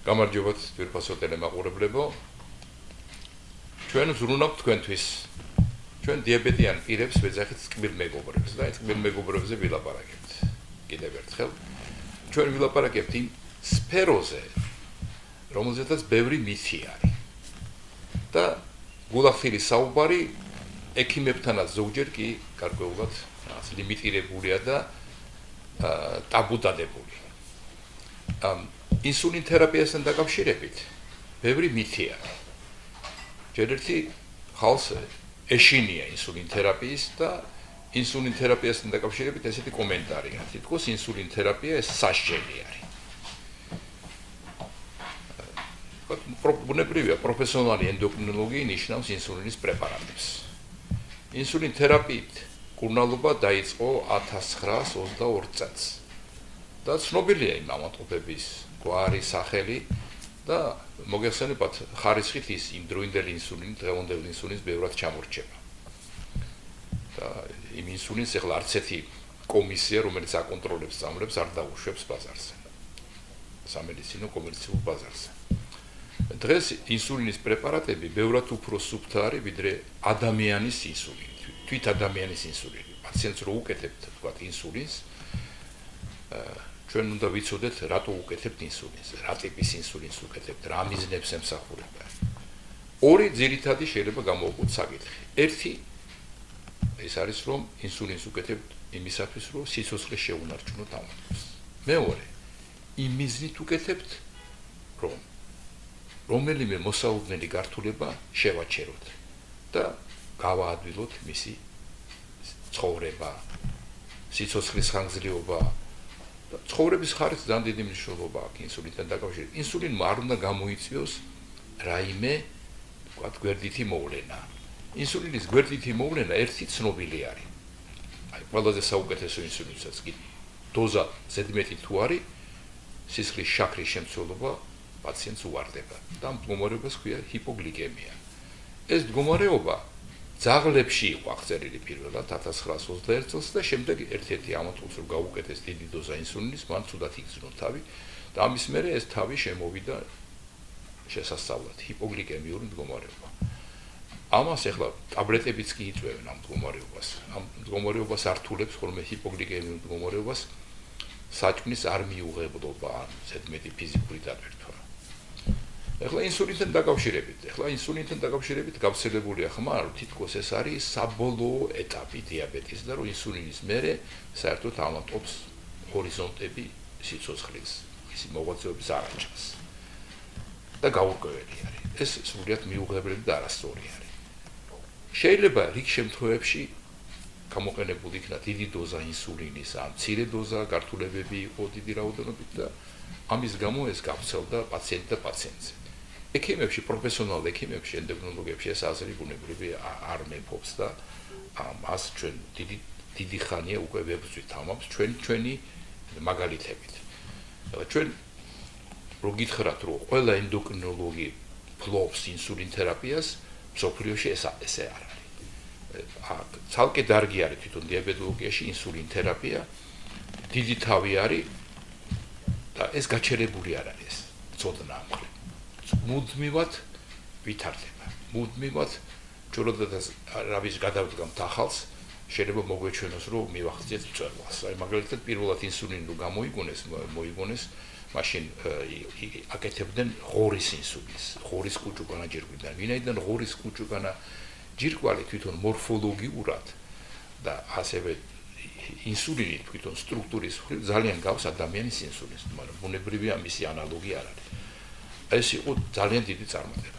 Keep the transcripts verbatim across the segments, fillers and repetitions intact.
გამარჯობათ თბილისო ტელემაყურებლებო. ჩვენ ვზრუნავთ თქვენთვის. ჩვენ დიაბეტიან პირებს ვეძახით წყვილ მეგობრებს და ეს წყვილ მეგობრებზე ვილაპარაკებთ. კიდევ ერთხელ ჩვენ ვილაპარაკებთ იმ სფეროზე, რომელზედაც ბევრი მითი არის. და გულახსილი საუბარი ექიმებთანაც ზოგჯერ კი გარკვეულად ლიმიტირებულია და ტაბუდადებული. ინსულინ თერაპიასთან დაკავშირებით ბევრი მითი არის. ჯერ ერთი ხალხს ეშინია ინსულინ თერაპიის და ინსულინ თერაპიასთან დაკავშირებით ესეთი კომენტარია. თითქოს ინსულინ თერაპია ეს სასჯელი არის. ბუნებრივია პროფესიონალი ენდოკრინოლოგი ნიშნავს ინსულინის პრეპარატებს. ინსულინ თერაპიით კურნალობა დაიწყო ათას ცხრაას ოცდაორ წელს. და ცნობილია იმ ავადმყოფების გვარი, სახელი და მოგეხსენებათ ხარისხით ის იმ დროინდელი ინსულინის, დღევანდელი ინსულინის ბევრად ჩამორჩება. და იმ ინსულინს ახლა არც ერთი კომისია, რომელიც აკონტროლებს წამლებს, არ დაუშვებს ბაზარზე. სამედიცინო კომერციულ ბაზარზე. დღეს ინსულინის პრეპარატები ბევრად უფრო სუფთა არის, ვიდრე ადამიანის ინსულინი, თვით ადამიანის ინსულინი. პაციენტს რო უკეთებთ, თქვათ, ინსულინს, ჩვენ უნდა ვიცოდეთ, რატო უკეთებთ ინსულინს, რა ტიპის ინსულინს უკეთებთ, რა მიზნებს ემსახურება. ორი ძირითადი შეიძლება გამოვყოთ საკითხი. ერთი ეს არის, რომ ინსულინს უკეთებთ იმისათვის, რომ სიცოცხლე შეუნარჩუნოთ ავადმყოფს. მეორე, იმ მიზნით უკეთებთ, რომ რომელიმე მოსაუბრებელი გართულება შევაჩეროთ და გავაადვილოთ მისი ცხოვრება, სიცოცხლის ხანგრძლივობა. ცხოვრების ხარისხი ძალიან დიდი მნიშვნელობა აქვს ინსულინთან დაკავშირებით. ინსულინმა არ უნდა გამოიწვიოს რაიმე, ვთქვათ, გვერდითი მოვლენა. ინსულინის გვერდითი მოვლენა ერთი ცნობილი არის. აი, ყველაზე საუკეთესო ინსულინსაც კი დოზა ზედმეტი თუ არის, სისხლის შაქრის შემცველობა პაციენტს უვარდება და მდგომარეობას ჰქვია ჰიპოგლიკემია. ეს მდგომარეობა ძაღლებში იყო აღწერილი პირველად ათას ცხრაას ოცდაერთ წელს და შემდეგ ერთ-ერთი ავადმყოფს რომ გაუკეთეს დიდი დოზა ინსულინის, მან ცუდად იგრძნო თავი და ამის მერე ეს თავი შემოვიდა შესასწავლად ჰიპოგლიკემიური მდგომარეობა. ამას ახლა ტაბლეტებიც კი იწვევენ ამ მდგომარეობას. ამ მდგომარეობას ართულებს ხოლმე ჰიპოგლიკემიურ მდგომარეობას საჭმლის არ მიუღებლობა, ზედმეტი ფიზიკური დატვირთვა. ახლა ინსულინთან დაკავშირებით, ახლა ინსულინთან დაკავშირებით გავრცელებულია ხმა, რომ თითქოს ეს არის საბოლოო ეტაპი დიაბეტის და რომ ინსულინის მერე საერთოდ ავადმყოფს ჰორიზონტები სიცოცხლის, ისი მოღვაწეობის არ აჩენს. და გაურკვეველი არის. ეს სრულიად მიუღებლები და არასწორი არის. შეიძლება რიგ შემთხვევებში გამოყენებული იქნა დიდი დოზა ინსულინის, ან მცირე დოზა გართულებები იყო დიდი რაოდენობით და ამის გამო ეს გავრცელდა პაციენტ და პაციენტზე. ექიმებში, პროფესიონალ ექიმებში, ენდოკრინოლოგებში ეს აზრი ბუნებრივი არ მეფობს და ამას ჩვენ დიდი დიდი ხანია უკვე ვებრძვით ამას ჩვენი ჩვენი მაგალითებით. ჩვენ რო გითხრათ, რომ ყველა ენდოკრინოლოგი ფლობს ინსულინ თერაპიას, მსოფლიოში ეს ესე არ არის. ცალკე დარგი არის თვითონ დიაბეტოლოგიაში ინსულინ თერაპია, დიდი თავი არის და ეს გაჩერებული არ არის, წოდნა ამხრივ. მუდმივად ვითარდება. მუდმივად ჯეროდადაც რავის გადავდგამთ ახალს, შეიძლება მოგვეჩვენოს, რომ მივახციეთ მწვერვალს. აი მაგალითად პირველად ინსულინი რო გამოიგონეს, მოიგონეს, მაშინ აკეთებდნენ ღორის ინსულინს, ღორის კუჭუკანა ჯირკვლიდან. ვინაიდან ღორის კუჭუკანა ჯირკვალი თვითონ მორფოლოგიურად და ასევე ინსულინი თვითონ სტრუქტურის მხრივ ძალიან გავს ადამიანის ინსულინს, მაგრამ ბუნებრივია მისი ანალოგი არ არის. ეს იყო ძალიან დიდი წარმატება.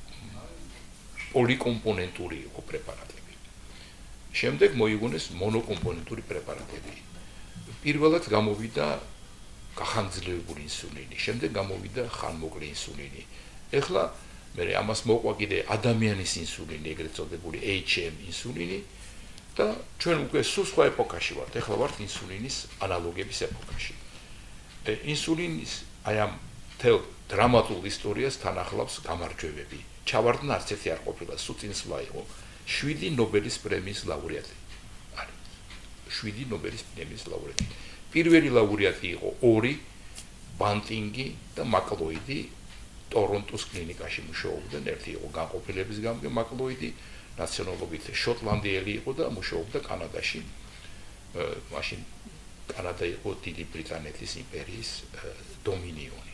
პოლიკომპონენტური იყო პრეპარატები. შემდეგ მოიგონეს მონოკომპონენტური პრეპარატები. პირველად გამოვიდა გახანგრძლივებული ინსულინი, შემდეგ გამოვიდა ხანმოკლე ინსულინი. ეხლა მე ამას მოყვა კიდე ადამიანის ინსულინი, ეგრეთ წოდებული ეიჩ ემ ინსულინი და ჩვენ უკვე სულ სხვა ეპოქაში ვართ. ეხლა ვართ ინსულინის ანალოგების ეპოქაში. ინსულინის აი ამ თელ დრამატულ ისტორიას თან ახლავს გამარჯვებები. ჩავარდნა არც ერთი არ ყოფილა, სუწინსვლა იყო. შვიდი ნობელის პრემიის ლაურეატი. არის. შვიდი ნობელის პრემიის ლაურეატი. პირველი ლაურეატი იყო ორი ბანტინგი და მაკლოიდი ტორონტოს კლინიკაში მუშაობდნენ, ერთი იყო განყოფილების გამგე მაკლოიდი, ნაციონალობით შოტლანდიელი იყო და მუშაობდა კანადაში. მაშინ კანადა იყო დიდი ბრიტანეთის იმპერიის დომინიონი.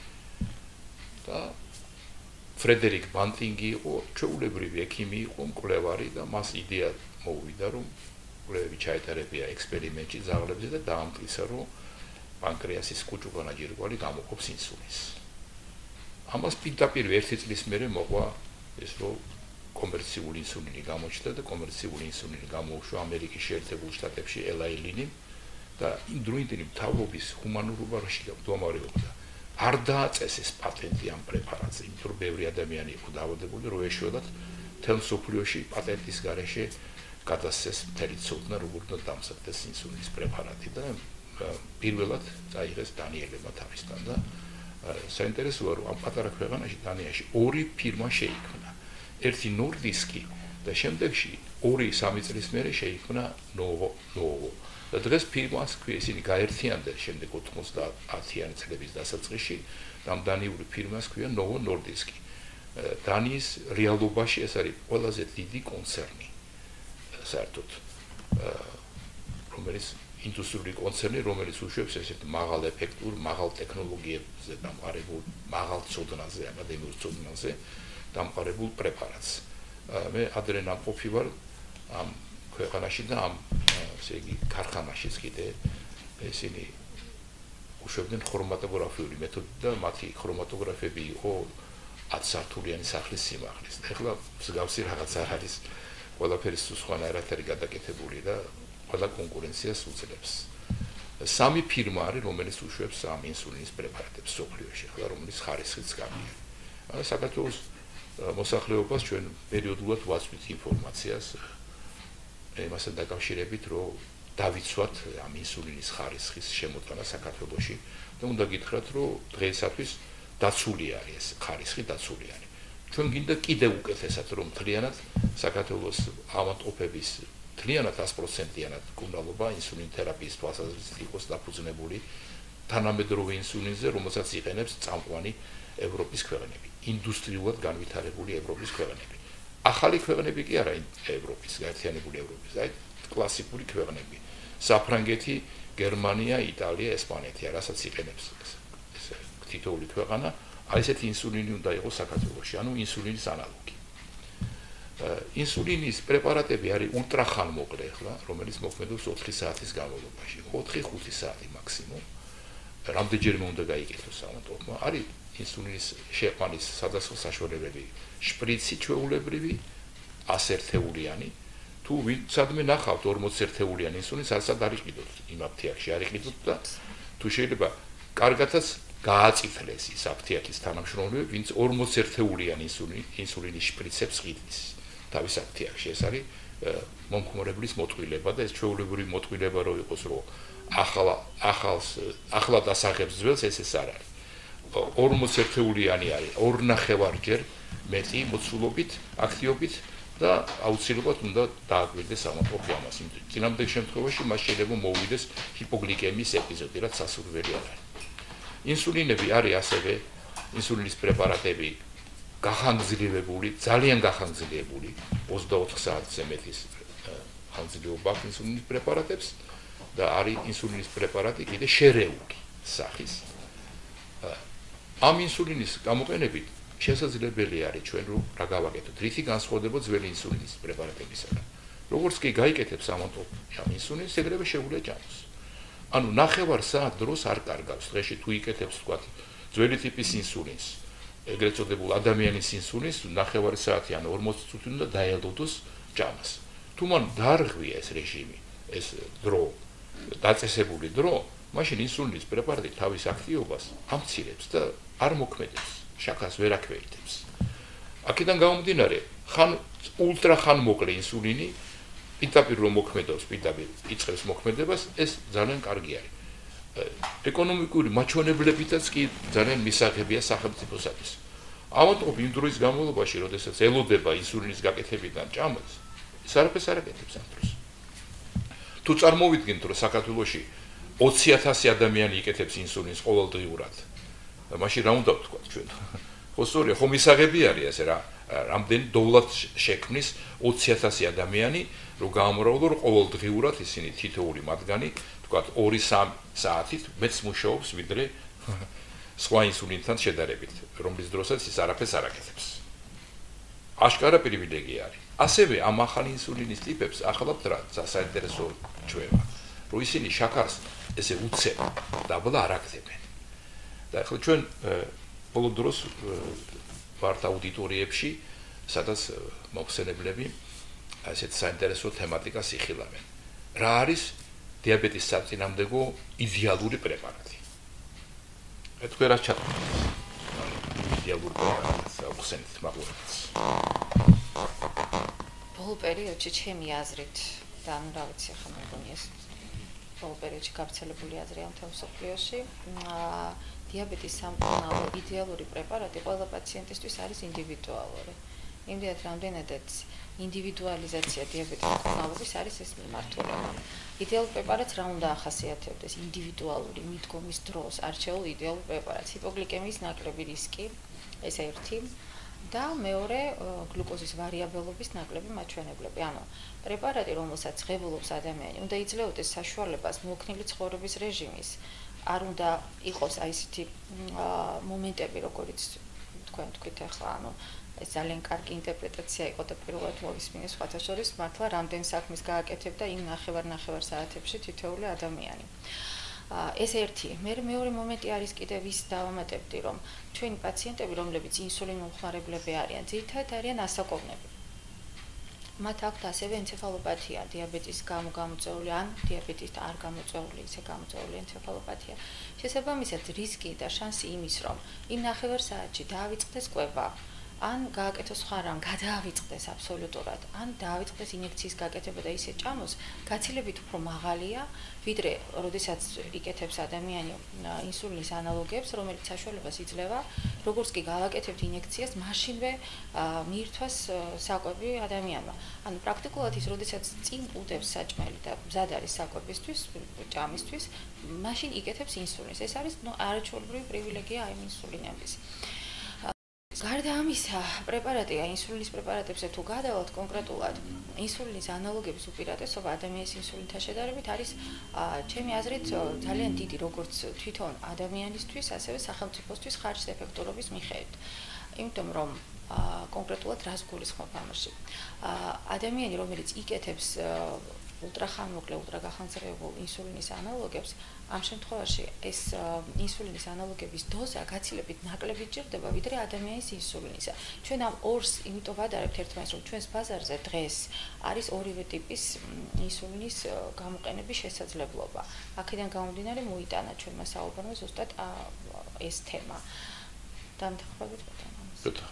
და ფრედერიკ ბანტინგი იყო ჩვეულებრივი ექიმი იყო, მკვლევარი და მას იდეა მოვიდა, რომ კვლევები ჩაეტარებია ექსპერიმენტში ძაღლებზე და დაამტკიცა, რომ პანკრეასის კუჭუგანაჯირკვალი გამოყოფს ინსულინს. ამას პირდაპირ ერთი წლის მერე მოყვა ეს, რომ კომერციული ინსულინი გამოჩნდა და კომერციული ინსულინი გამოუშვა ამერიკის შეერთებულ შტატებში ელაი ლინიმ და იმ დროინდელი მთავრობის ჰუმანურობაში მდგომარეობდა. არ დააწესეს პატენტი ამ პრეპარატზე, იმიტომ რომ ბევრი ადამიანი იყო დაავადებული, რომ ეშველათ მთელ მსოფლიოში პატენტის გარეშე გადასცეს მთელი ცოდნა, როგორ უნდა დამზადდეს ინსულინის პრეპარატი და პირველად წაიღეს დანიელებმა თავისთან და საინტერესოა, რომ ამ პატარა ქვეყანაში დანიაში ორი ფირმა შეიქმნა. ერთი ნორდისკი და შემდეგში ორი სამი წლის მერე შეიქმნა ნოვო ნოვო. და დღეს ფირმას ქვია ისინი გაერთიანდნენ შემდეგ ოცდაათიანი წლების დასაწყისში და ამ დანიური ფირმას ქვია ნოვო ნორდისკი. დანიის რეალობაში ეს არის ყველაზე დიდი კონცერნი საერთოდ, რომელიც ინდუსტრიული კონცერნი, რომელიც უშვებს ესეთ მაღალ ეფექტურ, მაღალ ტექნოლოგიებზე დამყარებულ, მაღალ ცოდნაზე, აკადემიურ ცოდნაზე დამყარებულ პრეპარატს. მე ადრე ნამყოფი ვარ ამ ქვეყანაში და ამ ესე იგი ქარხანაშიც კიდე ესენი უშვებდნენ ქრომატოგრაფიული მეთოდით და მათი ქრომატოგრაფები იყო ათი სართულიანი სახლის სიმაღლის. ეხლა მსგავსი რაღაც არ არის, ყველაფერი სხვანაირად არის გადაკეთებული და ყველა კონკურენციას უძლებს. სამი ფირმა არის, რომელიც უშვებს ამ ინსულინის პრეპარატებს სოფლიოში, ახლა რომელიც ხარისხიც გამია. საქართველოს მოსახლეობას ჩვენ პერიოდულად ვაწვით ინფორმაციას იმასთან დაკავშირებით, რომ დავიცვათ ამ ინსულინის ხარისხის შემოტანა საქართველოში და უნდა გითხრათ, რომ დღეისათვის დაცული არის ეს ხარისხი დაცული არის. ჩვენ გინდა კიდევ უკეთესად, რომ მთლიანად საქართველოს ავადმყოფების მთლიანად ათი პროცენტიანად კუნალობა ინსულინ თერაპიის თვალსაზრისით იყოს დაფუძნებული თანამედროვე ინსულინზე, რომელსაც იყენებს წამყვანი ევროპის ქვეყნები, ინდუსტრიულად განვითარებული ევროპის ქვეყნები. ახალი ქვეყნები კი არა ევროპის, გაერთიანებული ევროპის, აი კლასიკური ქვეყნები. საფრანგეთი, გერმანია, იტალია, ესპანეთი, რასაც იყენებს ეს თითოეული ქვეყანა, აი ესეთი ინსულინი უნდა იყოს საქართველოში, ანუ ინსულინის ანალოგი. ინსულინის პრეპარატები არის ულტრახანმოკლე ახლა, რომელიც მოქმედებს ოთხი საათის განმავლობაში, ოთხი ხუთი საათი მაქსიმუმ. რამდენჯერმე უნდა გაიგეთოს ავადმყოფმა, არის ინსულინის შეყვანის სხვადასხვა საშუალებები, შპრიცი ჩვეულებრივი ათი ერთეულიანი, თუ ვინცადმე ნახავთ ორმოცი ერთეულიანი ინსულინს, არცად არ იყიდოთ იმ აფთიაქში, არ იყიდოთ და თუ შეიძლება კარგათაც გააწითლეს ის აფთიაქის თანამშრომლები, ვინც ორმოცი ერთეულიანი ინსულინის შპრიცებს ყიდვის თავის აფთიაქში. ეს არის მომხმარებლის მოტყილება და ეს ჩვეულებრივი მოტყილება რო იყოს, რომ ახლა ახალს ახლა დასაღებს ძველს, ეს ეს არ არის. ორმოცი ერთეულიანი არის, ორნახევარჯერ მეტი მოცულობით, აქტივობით და აუცილებლად უნდა დააკვირდეს ავადმყოფი ამას. წინამძღოლ შემთხვევაში მას შეიძლება მოუვიდეს ჰიპოგლიკემიის ეპიზოდი, რაც სასურველი არ არის. ინსულინები არის ასევე ინსულინის პრეპარატები გახანგრძლივებული, ძალიან გახანგრძლივებული, ოცდაოთხ საათზე მეტის ხანგრძლივობა აქვს ინსულინის პრეპარატებს და არის ინსულინის პრეპარატი კიდე შერეული სახის. ამ ინსულინის გამოყენებით შესაძლებელი არის ჩვენ რა გავაკეთოთ, რითი განსხვავდება ძველი ინსულინის პრეპარატებისგან. როგორც კი გაიკეთებს ავადმყოფი ამ ინსულინს, ეგრევე შეუძლია ჭამოს. ანუ ნახევარ საათ დროს არ კარგავს, დღეში თუ იკეთებს თქვა ძველი ტიპის ინსულინს, ეგრეთ წოდებულ ადამიანის ინსულინს, ნახევარი საათი ან ორმოცი წუთი უნდა დაელოდოს ჭამას. თუ მან დარღვია ეს რეჟიმი, ეს დრო, დაწესებული დრო, მაშინ ინსულინის პრეპარატი თავის აქტივობას ამცირებს და არ მოქმედებს, შაქარს ვერ აქვეითებს. აქედან გამომდინარე, ხან ულტრახანმოკლე ინსულინი პირდაპირ რომ მოქმედებს, პირდაპირ იწყებს მოქმედებას, ეს ძალიან კარგი არის. ეკონომიკური მაჩვენებლებითაც კი ძალიან მისაღებია სახელმწიფოსათვის. ავადმყოფი იმ დროის განმავლობაში, როდესაც ელოდება ინსულინის გაკეთებიდან ჭამას, ის არაფერს არ აკეთებს ამ დროს. თუ წარმოვიდგინთ, რომ საქართველოში ოცი ათასი ადამიანი იკეთებს ინსულინს ყოველდღიურად. და მაშინ რა უნდა ვთქვათ ჩვენ? ხო სწორია, ხომ ისაღები არის ესე რა, რამდენი დოვლად შექმნის ოცი ათასი ადამიანი, რომ გაამრავლო რომ ყოველდღიურად ისინი თითოეული მათგანი, ვთქვათ ორი სამი საათით მეც მუშაობს ვიდრე სხვა ინსულინთან შედარებით, რომლის დროსაც ის არაფერს არ აკეთებს. აშკარა პრივილეგია არის. ასევე ამ ახალ ინსულინის ტიპებს ახლავთ რა საინტერესო ჩვევა, რომ ისინი შაქარს ესე უცებ დაბლა არ აკეთებენ. და ახლა ჩვენ ბოლო დროს ვართ აუდიტორიებში, სადაც მოხსენებლები ასეთ საინტერესო თემატიკას იხილავენ. რა არის დიაბეტის საწინააღმდეგო იდეალური პრეპარატი? თქვენ რა ჩატარებთ? იდეალური პრეპარატს ახსენეთ მაგურებს. ბოლო პერიოდში ჩემი აზრით და ანუ რა ვიცი ახლა მეგონი ეს ბოლო პერიოდში გავრცელებული აზრია მთელ მსოფლიოში, დიაბეტის სამკურნალო იდეალური პრეპარატი ყველა პაციენტისთვის არის ინდივიდუალური. იმდენად რამდენადაც ინდივიდუალიზაცია დიაბეტის მკურნალობის არის ეს მიმართულება. იდეალურ პრეპარატს რა უნდა ახასიათებდეს? ინდივიდუალური მიდგომის დროს არჩეულ იდეალურ პრეპარატს. ჰიპოგლიკემიის ნაკლები რისკი, ეს ერთი და მეორე გლუკოზის ვარიაბელობის ნაკლები მაჩვენებლები. ანუ პრეპარატი, რომელსაც ღებულობს ადამიანი, უნდა იძლეოდეს საშუალებას მოქნილი ცხოვრების რეჟიმის. არ უნდა იყოს აი ესეთი მომენტები, როგორიც თქვენ თქვით ახლა, ანუ ეს ძალიან კარგი ინტერპრეტაცია იყო და პირველად მოვისმინე სხვათა შორის მართლა რამდენ საქმის გააკეთებდა იმ ნახევარ-ნახევარ საათებში თითოეული ადამიანი. ეს ერთი. მე მეორე მომენტი არის კიდევ ის დავამატებდი, რომ ჩვენი პაციენტები, რომლებიც ინსულინმომხმარებლები არიან, ძირითადად არიან ასაკოვნები. მათ აქვთ ასევე ენცეფალოპათია, დიაბეტის გამო გამოწვეული ან დიაბეტის არ გამოწვეული, ისე გამოწვეული ენცეფალოპათია. შესაბამისად, რისკი და შანსი იმის, რომ იმ ნახევარ საათში დაავიწყდეს კვება, ან გააკეთოს სხვა რამ, გადაავიწყდეს აბსოლუტურად, ან დაავიწყდეს ინიექციის გაკეთება და ისე ჭამოს, გაცილებით უფრო მაღალია, ვიდრე როდესაც იკეთებს ადამიანი ინსულინის ანალოგებს, რომელიც საშუალებას იძლევა, როგორც კი გავაკეთებთ ინიექციას, მაშინვე მიირთვას საკვები ადამიანმა. ანუ პრაქტიკულად ის, როდესაც წინ უდევს საჭმელი და მზად არის საკვებისთვის, ჭამისთვის, მაშინ იკეთებს ინსულინს. ეს არის არაჩვეულებრივი პრივილეგია აი ინსულინების. გარდა ამისა, პრეპარატი, ინსულინის პრეპარატებზე თუ გადავალთ კონკრეტულად, ინსულინის ანალოგების უპირატესობა ადამიანის ინსულინთან შედარებით არის, ჩემი აზრით, ძალიან დიდი, როგორც თვითონ ადამიანისთვის, ასევე სახელმწიფოსთვის ხარჯის ეფექტურობის მიხედვით. იმიტომ რომ კონკრეტულად რას გულისხმობ ამაში? ადამიანი, რომელიც იკეთებს ულტრახანმოკლე, ულტრაგახანძრეულ ინსულინის ანალოგებს, ამ შემთხვევაში ეს ინსულინის ანალოგების დოზა გაცილებით ნაკლები ჭირდება, ვიდრე ადამიანის ინსულინისა. ჩვენ ამ ორს იმიტომ ვადარებთ ერთმანეთს, რომ ჩვენს ბაზარზე დღეს არის ორივე ტიპის ინსულინის გამოყენების შესაძლებლობა. აქედან გამომდინარე მოიტანა ჩვენმა საუბარმა ზუსტად ეს თემა. დამთავრებით ბატონო.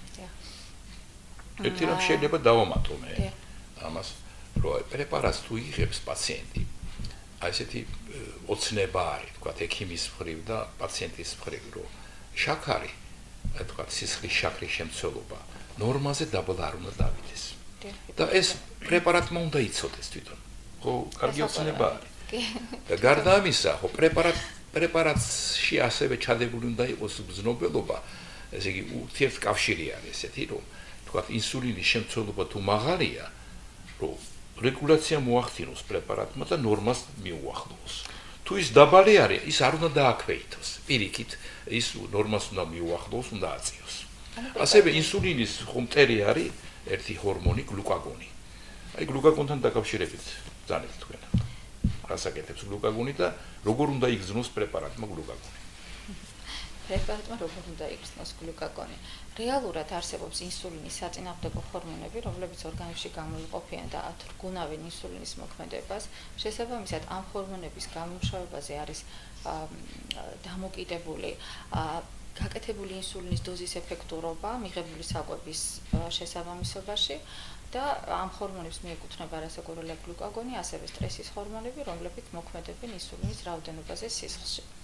ერთი რამ შეიძლება დავამატო მე ამას, რომ პრეპარატს თუ იღებს პაციენტი, აი ესეთი ოცნება არის, თქვათ, ექიმის მხრივ და პაციენტის მხრივ, რომ შაქარი, თქვათ, სისხლის შაქრის შემცველობა ნორმაზე დაბლა არ უნდა დავიდეს. და ეს პრეპარატმა უნდა იცოდეს თვითონ. ხო, კარგი ოცნება არის. და გარდა ამისა, ხო, პრეპარატ პრეპარატში ასევე ჩადებული უნდა იყოს გზნობელობა, ესე იგი, ურთიერთკავშირი არის ესეთი, რომ თქვათ, ინსულინის შემცველობა თუ მაღალია, რომ რეგულაცია მოახდინოს პრეპარატმა და ნორმას მიუახლოვოს. თუ ის დაბალი არის, ის არ უნდა დააქვეითოს. პირიქით, ის ნორმას უნდა მიუახლოვოს, უნდა აწიოს. ასევე ინსულინის ხომტერი არის ერთი ჰორმონი გლუკაგონი. აი გლუკაგონთან დაკავშირებით ძალიან თქვენ. რასაკეთებს გლუკაგონი და როგორ უნდა იგრძნოს პრეპარატმა გლუკაგონი? პრეპარატმა როგორ უნდა იგრძნოს გლუკაგონი? რეალურად არსებობს ინსულინის საწინააღმდეგო ჰორმონები, რომლებიც ორგანიზმში გამოიყოფიან და ათრგუნავენ ინსულინის მოქმედებას. შესაბამისად, ამ ჰორმონების გამომშავებაზე არის დამოკიდებული გაკეთებული ინსულინის დოზის ეფექტურობა მიღებული საკვების შესაბამისობაში და ამ ჰორმონებს მიეკუთვნება არასაკურველი გლუკაგონი, ასევე სტრესის ჰორმონები, რომლებიც მოქმედებენ ინსულინის რაოდენობაზე სისხლში.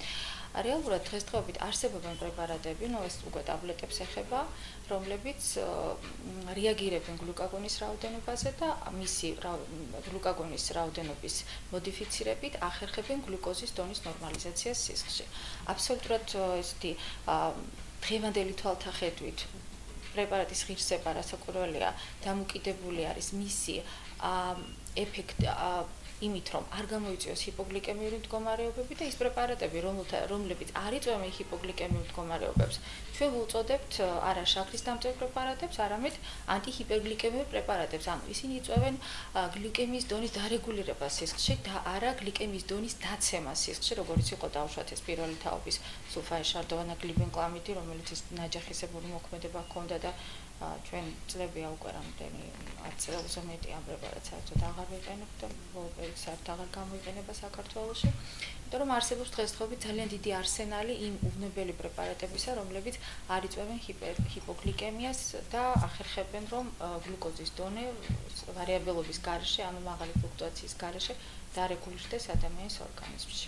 რეალურად დღესდღეობით არსებობენ პრეპარატები, ну ეს უკვე ტაბლეტებს ეხება, რომლებიც რეაგირებენ გლუკაგონის რაოდენობაზე და მისი გლუკაგონის რაოდენობის მოდიფიცირებით ახერხებენ გლუკოზის დონის ნორმალიზაციას სისხლში. აბსოლუტურად ესეთი დღევანდელი თვალთახედვით პრეპარატის ღირსება რასაკვირველია დამოკიდებული არის მისი ეფექტი იმით რომ არ გამოიწვიოს ჰიპოგლიკემიური მდგომარეობები და ის პრეპარატები რომლებიც არ იწვევენ ჰიპოგლიკემიურ მდგომარეობებს ჩვენ ვუწოდებთ არა შაქრის დამწერ პრეპარატებს არამედ ანტიჰიპერგლიკემიურ პრეპარატებს ანუ ისინი იწვევენ გლიკემიის დონის დარეგულირებას სისხლში და არა გლიკემიის დონის დაცემას სისხლში როგორც იყო დავუშვათ ეს პირველი თაობის სულფაეშარდოვანა გლიბენკლამიდი რომელიც ის ნაჯახისებური მოქმედება ჰქონდა და ჩვენ წლებია უკვე რამდენი ათ წელზე მეტი ამ პრეპარატს საერთოდ აღარ ვიყენებთ და ბოლო პერიოდში საერთოდ აღარ გამოიყენება საქართველოში. იმიტომ რომ არსებობს დღესდღეობით ძალიან დიდი არსენალი იმ უვნებელი პრეპარატებისა, რომლებიც არ იწვევენ ჰიპოგლიკემიას და ახერხებენ რომ გლუკოზის დონე ვარიაბელობის გარეშე, ანუ მაღალი ფლუქტუაციის გარეშე დარეგულირდეს ადამიანის ორგანიზმში.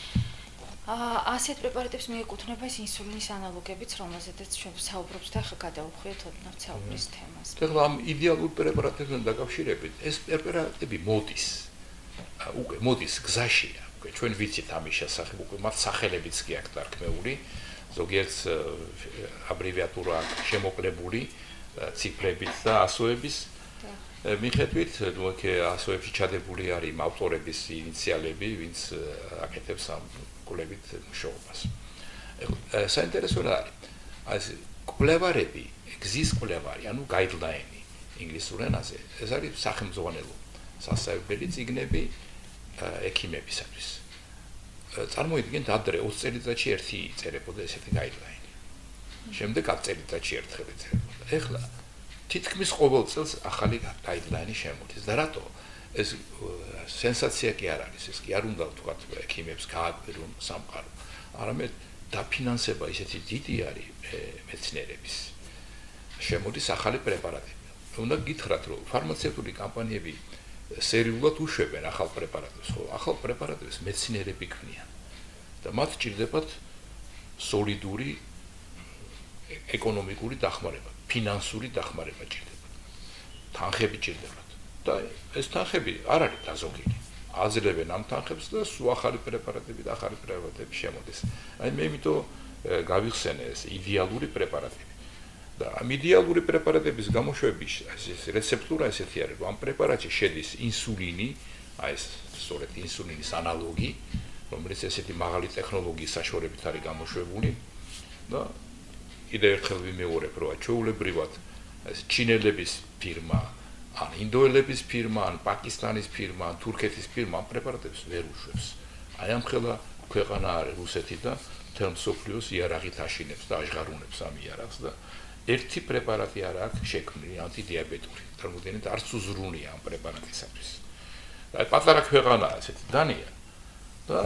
ასეთ პრეპარატებს მიეკუთვნება ის ინსულინის ანალოგებიც, რომელზედაც ჩვენ ვსაუბრობთ და ხა გადავხვიეთ ოდნავ საუბრის თემას. ეხლა ამ იდეალურ პრეპარატებთან დაკავშირებით ეს პრეპარატები მოდის. უკვე მოდის გზაშია. უკვე ჩვენ ვიცით ამის შესახებ, უკვე მათ სახელებიც კი აქვს დარქმეული, ზოგიერთ აბრევიატურა შემოკლებული ციფრებით და ასოების მიხედვით, ნუ იქ ასოებში ჩადებული არის ავტორების ინიციალები, ვინც აკეთებს ამ კვლევით მუშაობას. საინტერესო რა არის? ეს კვლევარები, გზის კვლევარი, ანუ guideline ინგლისურ ენაზე, ეს არის სახელმძღვანელო სასწავლებელი წიგნები ექიმებისათვის. წარმოიდგინეთ, ადრე ოცი წელიწადში ერთი იწერებოდა ესეთი guideline. შემდეგ ათ წელიწადში ერთხელ იწერებოდა. ეხლა თითქმის ყოველ წელს ახალი guideline შემოდის. და რატო? ეს სენსაცია კი არ არის, ეს კი არ უნდა ვთქვათ ექიმებს გააკვირონ სამყარო. არამედ დაფინანსება ისეთი დიდი არის მეცნიერების. შემოდის ახალი პრეპარატები. უნდა გითხრათ, რომ ფარმაცევტული კომპანიები სერიულად უშვებენ ახალ პრეპარატებს, ხო? ახალ პრეპარატებს მეცნიერები ქმნიან. და მათ ჭირდებათ სოლიდური ეკონომიკური დახმარება, ფინანსური დახმარება ჭირდებათ. თანხები ჭირდებათ. და ეს თანხები არ არის დაზოგილი. აძლევენ ამ თანხებს და სულ ახალი პრეპარატები და ახალი პრეპარატები შემოდის. აი მე იმიტომ გავიხსენე ეს იდეალური პრეპარატები. და ამ იდეალური პრეპარატების გამოშვების ეს რეცეპტურა ესეთი არის, რომ ამ პრეპარატში შედის ინსულინი, აი ეს სწორედ ინსულინის ანალოგი, რომელიც ესეთი მაღალი ტექნოლოგიის საშუალებით არის გამოშვებული და კიდევ ერთხელ ვიმეორებ, რომ ჩვეულებრივად ეს ჩინელების ფირმა ან ინდოელების ფირმა, ან პაკისტანის ფირმა, ან თურქეთის ფირმა ამ პრეპარატებს ვერ უშვებს. აი ამ ხელა ქვეყანა არის რუსეთი და მთელ მსოფლიოს იარაღით აშინებს და აჟღარუნებს ამ იარაღს და ერთი პრეპარატი არ აქვს შექმნილი ანტიდიაბეტური. წარმოიდგინეთ, არც უზრუნია ამ პრეპარატისათვის. აი პატარა ქვეყანაა ესეთი დანია. და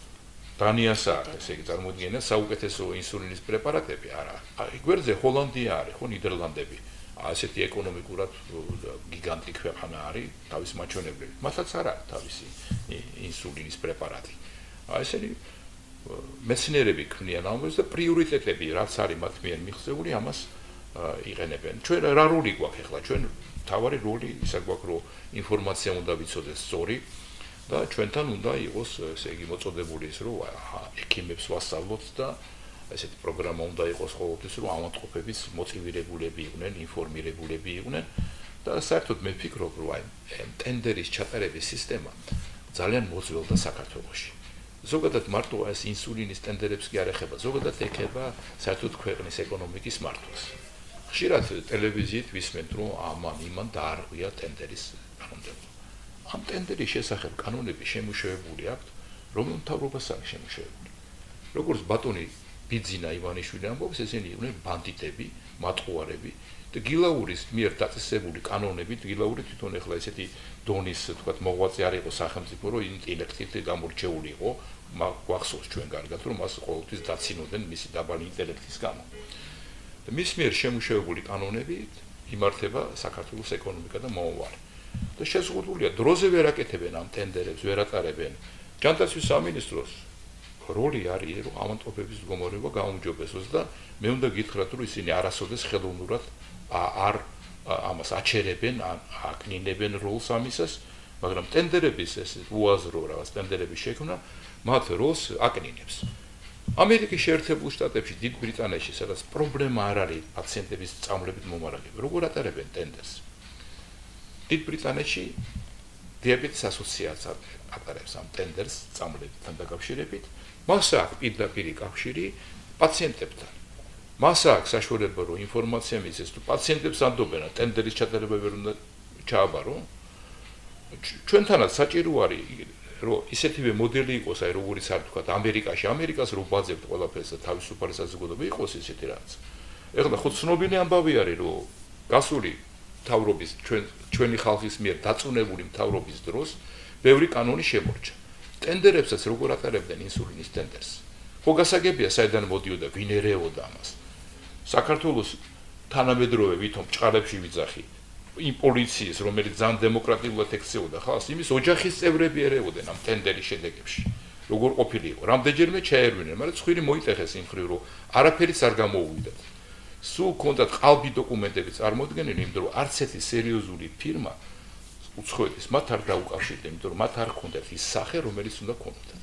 დანიას აქვს, ესე იგი წარმოიდგინეთ, საუკეთესო ინსულინის პრეპარატები არა. აი გვერდზე ჰოლანდია არის, ხო ნიდერლანდები. ასეთი ეკონომიკურად გიგანტი ქვეყანა არის, თავის მაჩვენებლებით. მათაც არ აქვს თავისი ინსულინის პრეპარატი. აი ესენი მეცნიერები ქმნიან ამას და პრიორიტეტები, რაც არის მათ მიერ მიღწეული, ამას იყენებენ. ჩვენ რა როლი გვაქვს ახლა? ჩვენ თავარი როლი ისა გვაქვს, რომ ინფორმაცია უნდა ვიცოდეთ სწორი და ჩვენთან უნდა იყოს, ესე იგი, მოწოდებული ის, რომ ექიმებს ვასწავლოთ და ესეთი პროგრამა უნდა იყოს ყოველთვის, რომ ავადმყოფებიც მოტივირებულები იყვნენ, ინფორმირებულები იყვნენ და საერთოდ მე ვფიქრობ, რომ აი ტენდერის ჩატარების სისტემა ძალიან მოძველდა საქართველოში. ზოგადად მარტო ეს ინსულინის ტენდერებს კი არ ეხება, ზოგადად ეხება საერთოდ ქვეყნის ეკონომიკის მართვას. ხშირად ტელევიზიით ვისმენთ, რომ ამან იმან დაარღვია ტენდერის კანონმდებლობა. ამ ტენდერის შესახებ კანონები შემუშავებული აქვთ, რომელ მთავრობას აქვს შემუშავებული. როგორც ბატონი ბიძინა ივანიშვილი ამბობს, ესენი იყვნენ ბანდიტები, მატყუარები და გილაურის მიერ დაწესებული კანონებით, გილაური თვითონ ახლა ესეთი დონის, თქვათ, მოღვაწე არ იყო სახელმწიფო, რომ ინტელექტით გამორჩეული იყო, გვახსოვს ჩვენ კარგად, რომ მას ყოველთვის დაცინოდნენ მისი დაბალი ინტელექტის გამო. და მის მიერ შემუშავებული კანონები იმართება საქართველოს ეკონომიკა და მომავალი. და შეზღუდულია დროზე ვერ აკეთებენ ამ ტენდერებს, ვერ ატარებენ. ჯანდაცვის სამინისტროს როლი არის, რომ ავადმყოფების მდგომარეობა გაუმჯობესოს და მე უნდა გითხრათ, რომ ისინი არასოდეს ხელოვნურად არ ამას აჩერებენ, აკნინებენ როლს ამისას, მაგრამ ტენდერების ეს უაზრო რაღაც ტენდერების შექმნა მათ როლს აკნინებს. ამერიკის შეერთებულ შტატებში, დიდ ბრიტანეთში, სადაც პრობლემა არ არის პაციენტების სწავლებით მომარაგება, როგორ ატარებენ ტენდერს? დიდ ბრიტანეთში დიაბეტის ასოციაცია ატარებს ამ ტენდერს სწავლებთან დაკავშირებით, მას აქვს პირდაპირი კავშირი პაციენტებთან. მას აქვს საშუალება, რომ ინფორმაცია მისცეს, თუ პაციენტებს ანდობენ, ტენდერის ჩატარება ვერ უნდა ჩააბარო. ჩვენთანაც საჭირო არის, რომ ისეთივე მოდელი იყოს, აი როგორიც არ თქვა, ამერიკაში, ამერიკას რო ბაძებთ ყველაფერს და თავისუფალი საზოგადოება იყოს ისეთი რაღაც. ეხლა ხო ცნობილი ამბავი არის, რომ გასული მთავრობის ჩვენ ჩვენი ხალხის მიერ დაწუნებული მთავრობის დროს ბევრი კანონი შემორჩა. ტენდერებსაც როგორ ატარებდნენ ინსულინის ტენდერს? ხო გასაგებია, საიდან მოდიოდა, ვინ ერეოდა ამას. საქართველოს თანამედროვე ვითომ ჭყალებში ვიძახი იმ პოლიციის, რომელიც ძალიან დემოკრატიულად ექცეოდა ხალხს, იმის ოჯახის წევრები ერეოდნენ ამ ტენდერის შედეგებში. როგორ ყოფილიყო? რამდენჯერმე ჩაერვინენ, მაგრამ ცხვირი მოიტეხეს იმ ხრივ, რომ არაფერიც არ გამოუვიდათ. სულ კონდათ ყალბი დოკუმენტები წარმოდგენილი, იმიტომ რომ არც ერთი სერიოზული ფირმა უცხოეთის მათ არ დაუკავშირდა, იმიტომ რომ მათ არ ჰქონდათ ის სახე, რომელიც უნდა ქონოდათ.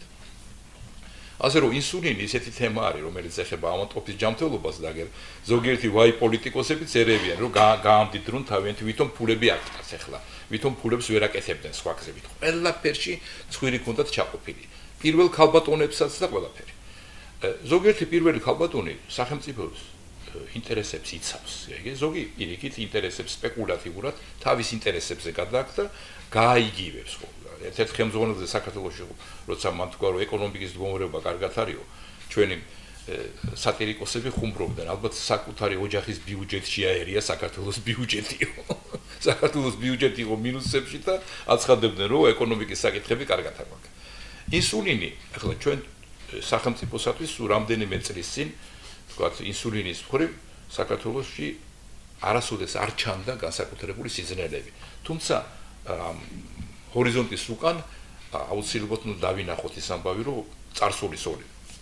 ასე რომ ინსულინი ისეთი თემა არის, რომელიც ეხება ავადმყოფის ჯანმრთელობას და აგერ ზოგიერთი ვაი პოლიტიკოსებიც ერევიან, რომ გაამდიდრონ თავიანთი ვითომ ფულები აკეთებს ახლა, ვითომ ფულებს ვერ აკეთებდნენ სხვა გზებით. ყველაფერში ცხვირი კონდათ ჩაყოფილი. პირველ ქალბატონებსაც და ყველაფერი. ზოგიერთი პირველი ქალბატონი სახელმწიფოს ინტერესებს იცავს. იგი ზოგი პირიქით ინტერესებს სპეკულატიურად თავის ინტერესებზე გადააქცა, გააიგივებს ხო. ერთ-ერთ ხელმძღვანელზე საქართველოში როცა მან თქვა რომ ეკონომიკის მდგომარეობა კარგად არისო, ჩვენი სატირიკოსები ხუმრობდნენ, ალბათ საკუთარი ოჯახის ბიუჯეტში აერია საქართველოს ბიუჯეტიო. საქართველოს ბიუჯეტი იყო მინუსებში და აცხადებდნენ რომ ეკონომიკის საკითხები კარგად არ გვაქვს. ინსულინი, ახლა ჩვენ სახელმწიფოსათვის რამდენიმე წლის წინ თქვათ ინსულინის მხრივ საქართველოში არასოდეს არ ჩანდა განსაკუთრებული სიზნელები. თუმცა ჰორიზონტის უკან აუცილებლად უნდა დავინახოთ ის ამბავი, რომ წარსულის ორი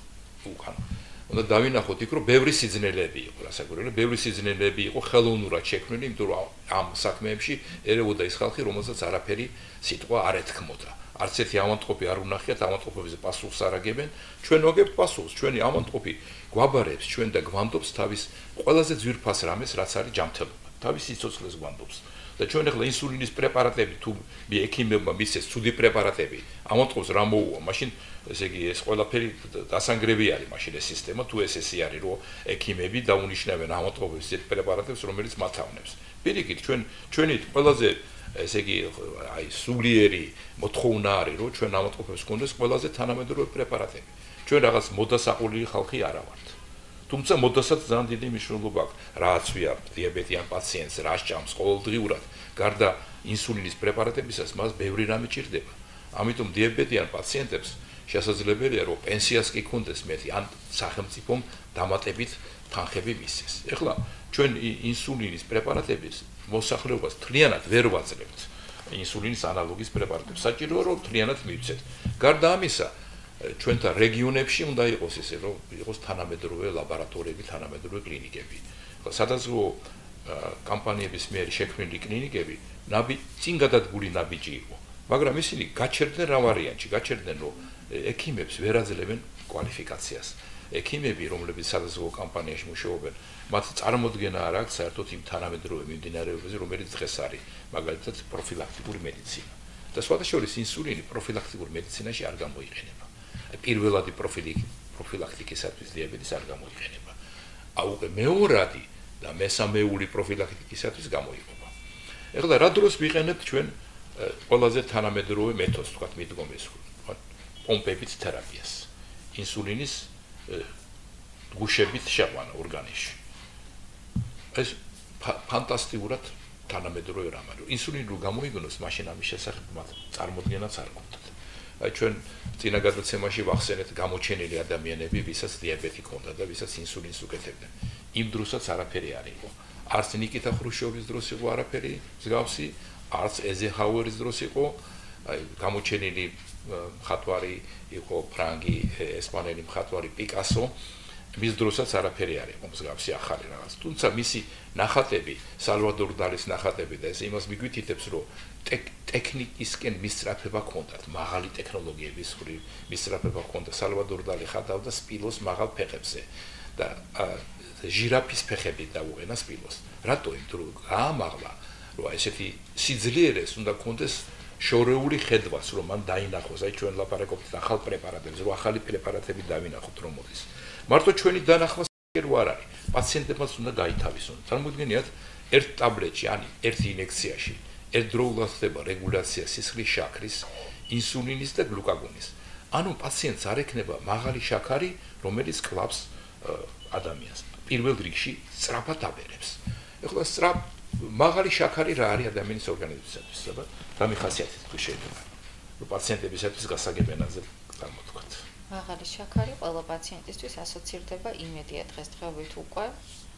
უკან. უნდა დავინახოთ იქ, რომ ბევრი სიზნელები იყო, რასაკვირველია, ბევრი სიზნელები იყო ხელოვნურად შექმნილი, იმიტომ რომ ამ საქმეებში ერეოდა ის ხალხი, რომელსაც არაფერი სიტყვა არ ეთქმოდა. არც ერთი ავადმყოფი არ უნახიათ, ავადმყოფებზე პასუხს არ აგებენ. ჩვენ ვაგებთ პასუხს, ჩვენი ავადმყოფი გვაბარებს ჩვენ და გვამდობს თავის ყველაზე ძვირფას რამეს, რაც არის ჯანმრთელობა. თავის სიცოცხლეს გვამდობს. და ჩვენ ახლა ინსულინის პრეპარატები თუ ექიმებმა მისცეს ცუდი პრეპარატები, ავადმყოფს რა მოუვა, მაშინ ესე იგი ეს ყველაფერი დასანგრევი არის მაშინ ეს სისტემა, თუ ეს ესე არის, რომ ექიმები დაუნიშნავენ ავადმყოფებს ეს პრეპარატებს, რომელიც მათ ავნებს. პირიქით, ჩვენ ჩვენი ყველაზე ესე იგი აი სულიერი მოთხოვნა არის, რომ ჩვენ ავადმყოფებს გქონდეს ყველაზე თანამედროვე პრეპარატები. ჩვენ რაღაც მოდასაყოლილი ხალხი არა ვართ. თუმცა მოდასაც ძალიან დიდი მნიშვნელობა აქვს, რაც ვია დიაბეტიან პაციენტს რა სჭამს ყოველდღიურად, გარდა ინსულინის პრეპარატებისას მას ბევრი რამე ჭირდება. ამიტომ დიაბეტიან პაციენტებს შესაძლებელია რომ პენსიას კი ქონდეს მეტი, ან სახელმწიფომ დამატებით თანხები მისცეს. ეხლა ჩვენ ინსულინის პრეპარატების მოსახლეობას თლიანად ვერ ვაძლევთ ინსულინის ანალოგის პრეპარატებს. საჭიროა რომ თლიანად მივცეთ. გარდა ამისა, ჩვენთან რეგიონებში უნდა იყოს ისე, რომ იყოს თანამედროვე ლაბორატორიები, თანამედროვე კლინიკები. სადაზღვო კამპანიების მიერ შექმნილი კლინიკები ნაბი წინ გადადგული ნაბიჯი იყო. მაგრამ ისინი გაჩერდნენ რა ვარიანტში, გაჩერდნენ რომ ექიმებს ვერ აძლევენ კვალიფიკაციას. ექიმები, რომლებიც სადაზღვო კამპანიაში მუშაობენ, მათ წარმოდგენა არ აქვს საერთოდ იმ თანამედროვე მიმდინარეობაზე, რომელიც დღეს არის, მაგალითად პროფილაქტიკური მედიცინა. და სხვათა შორის ინსულინი პროფილაქტიკურ მედიცინაში არ გამოიყენება. პირველადი პროფილაქტიკისათვის დიაბეტის არ გამოიყენება. აუყე მეორადი და მესამეული პროფილაქტიკისათვის გამოიყენება. ეხლა რა დროს ვიყენებთ ჩვენ ყველაზე თანამედროვე მეთოდს, თქვათ მიდგომის, თქვათ პომპებით თერაპიას. ინსულინის გუშებით შეყვანა ორგანიზმში. ეს ფანტასტიკურად თანამედროვე რამ არის. ინსულინი რო გამოიგონოს, მაშინ ამის შესახებ მათ წარმოდგენაც არ გქონდათ. აი ჩვენ წინა გადაცემაში ვახსენეთ გამოჩენილი ადამიანები, ვისაც დიაბეტი ჰქონდა და ვისაც ინსულინს უკეთებდნენ. იმ დროსაც არაფერი არ იყო. არც ნიკიტა ხრუშჩოვის დროს იყო არაფერი მსგავსი, არც ეზენჰაუერის დროს იყო. აი გამოჩენილი მხატვარი იყო ფრანგი, ესპანელი მხატვარი პიკასო. მის დროსაც არაფერი არ იყო მსგავსი ახალი რაღაც. თუმცა მისი ნახატები, სალვადორ დალის ნახატები და ეს იმას მიგვითითებს, რომ ტექნიკისკენ მისწრაფება ჰქონდათ, მაღალი ტექნოლოგიების ხრი მისწრაფება ჰქონდა. სალვადორ დალი ხატავდა სპილოს მაღალ ფეხებზე და ჟირაფის ფეხები დაუყენა სპილოს. რატო? იმიტომ რომ გაამაღლა, რომ ესეთი სიძლიერეს უნდა ჰქონდეს შორეული ხედვას, რომ მან დაინახოს. აი ჩვენ ლაპარაკობთ ახალ პრეპარატებზე, რომ ახალი პრეპარატები დავინახოთ რომ მოდის. მარტო ჩვენი დანახვა არ არის. პაციენტებმაც უნდა გაითავისონ. წარმოიდგინეთ, ერთ ტაბლეტში, ან ერთ ინექციაში ერთდროულად ხდება რეგულაცია სისხლის შაქრის, ინსულინის და გლუკაგონის. ანუ პაციენტს არ ექნება მაღალი შაქარი, რომელიც კლავს ადამიანს. პირველ რიგში სწრაფად აბერებს. ეხლა სწრაფ მაღალი შაქარი რა არის ადამიანის ორგანიზმისათვის? აბა, რა მიხასიათეთ თუ შეიძლება, რომ პაციენტებისათვის გასაგებენაზე წარმოთქვათ. მაღალი შაქარი ყველა პაციენტისთვის ასოცირდება იმედიათ დღესდღეობით უკვე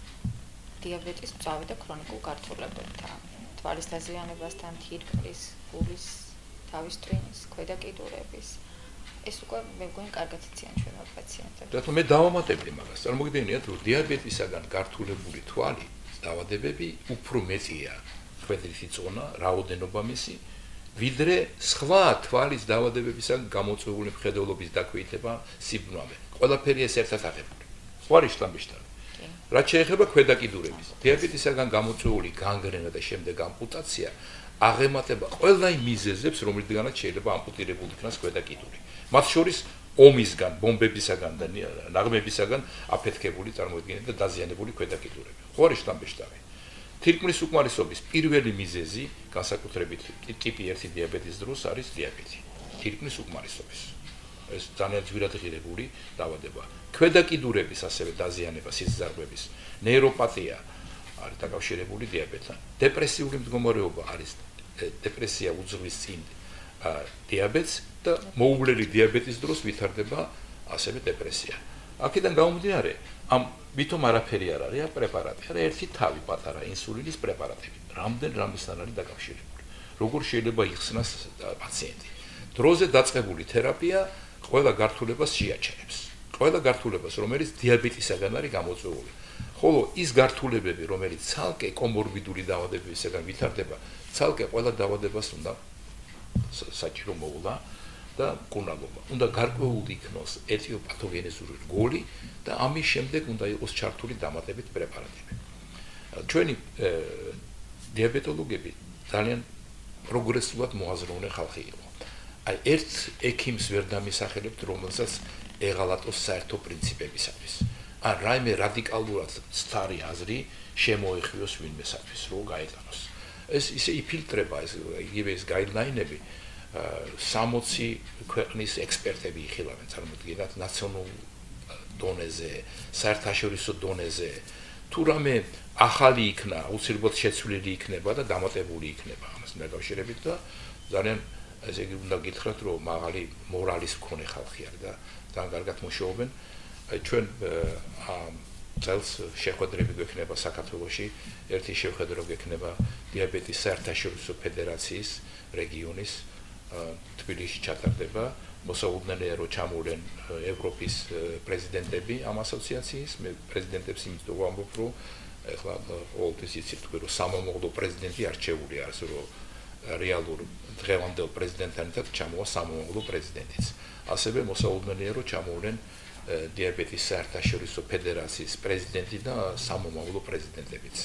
დიაბეტის მწვავე და ქრონიკულ გართულებებთან, თვალის დაზიანებასთან, თირკმლის, გულის, თავის ტვინის, ქვედა კიდურების. ეს უკვე მე მგონი კარგად იციან ჩვენო პაციენტებს. რატომ მე დავამატებდი მაგას? წარმოგიდგენიათ, რომ დიაბეტისაგან გართულებული თვალი დაავადებები უფრო მეტია ხვედრითი წონა, რაოდენობა მისი, ვიდრე სხვა თვალის დაავადებებისგან გამოწვეული მხედველობის დაქვეითება, სიბნავე. ყველაფერი ეს ერთად აღებული. ხوارი შტამბიშტარი. რაც შეეხება ქვედა კიდურების, დიაბეტისგან გამოწვეული განგრენა და შემდეგ ამპუტაცია აღემატება ყველა იმ მიზეზებს, რომლიდანაც შეიძლება ამპუტირებული იქნას ქვედა კიდური. მათ შორის ომისგან, ბომბებისგან და ნაღმებისგან აფეთქებული წარმოედგინეთ და დაზიანებული ქვედა კიდურები. ხوارი შტამბიშტარი. თირკმლის უკმარისობის პირველი მიზეზი, განსაკუთრებით ტიპი ერთი დიაბეტის დროს არის დიაბეტი. თირკმლის უკმარისობის. ეს ძალიან ძვირად ღირებული დაავადება. ქვედა კიდურების ასევე დაზიანება, სისხლძარღვების, ნეიროპათია არის დაკავშირებული დიაბეტთან. დეპრესიული მდგომარეობა არის დეპრესია უძღვის წინ დიაბეტს და მოუვლელი დიაბეტის დროს ვითარდება ასევე დეპრესია. აქედან გამომდინარე, ამ ვითომ არაფერი არ არის პრეპარატი, არა ერთი თავი პატარა ინსულინის პრეპარატები. რამდენ რამისთან არის დაკავშირებული. როგორ შეიძლება იხსნას პაციენტი. დროზე დაწყებული თერაპია ყველა გართულებას შეაჩერებს. ყველა გართულებას, რომელიც დიაბეტისგან არის გამოწვეული. ხოლო ის გართულებები, რომელიც ცალკე კომორბიდული დაავადებებისგან ვითარდება, ცალკე ყველა დაავადებას უნდა საჭირო მოვლა და მკურნალობა. უნდა გარკვეული იქნოს ეთიოპათოგენეზური რგოლი და ამის შემდეგ უნდა იყოს ჩართული დამატებით პრეპარატები. ჩვენი დიაბეტოლოგები ძალიან პროგრესულად მოაზროვნე ხალხი იყო. აი ერთ ექიმს ვერ დამისახელებთ, რომელსაც ეღალატოს საერთო პრინციპებისათვის. ან რაიმე რადიკალურად სწარი აზრი შემოეხიოს ვინმესათვის, რომ გაეტანოს. ეს ისე იფილტრება ეს იგივე ეს გაიდლაინები სამოცი ქვეყნის ექსპერტები იხილავენ, წარმოიდგინეთ, ნაციონალურ დონეზე, საერთაშორისო დონეზე, თუ რამე ახალი იქნა, აუცილებლად შეცვლილი იქნება და დამატებული იქნება ამასთან დაკავშირებით და ძალიან ესე იგი უნდა გითხრათ, რომ მაღალი მორალის მქონე ხალხი არის და ძალიან კარგად მუშაობენ. ჩვენ ამ წელს შეხვედრები გვექნება საქართველოში, ერთი შეხვედრა გვექნება დიაბეტის საერთაშორისო ფედერაციის რეგიონის თბილისში ჩატარდება. მოსაუბრნელია, რომ ჩამოვლენ ევროპის პრეზიდენტები ამ ასოციაციის, მე პრეზიდენტებს იმით ვამბობ, რომ ეხლა ყოველთვის იცით, რომ სამომავლო პრეზიდენტი არჩეული არის, რომ რეალურ დღევანდელ პრეზიდენტთან ერთად ჩამოვა სამომავლო პრეზიდენტიც. ასევე მოსაუბრნელია, რომ ჩამოვლენ დიაბეტის საერთაშორისო ფედერაციის პრეზიდენტი და სამომავლო პრეზიდენტებიც.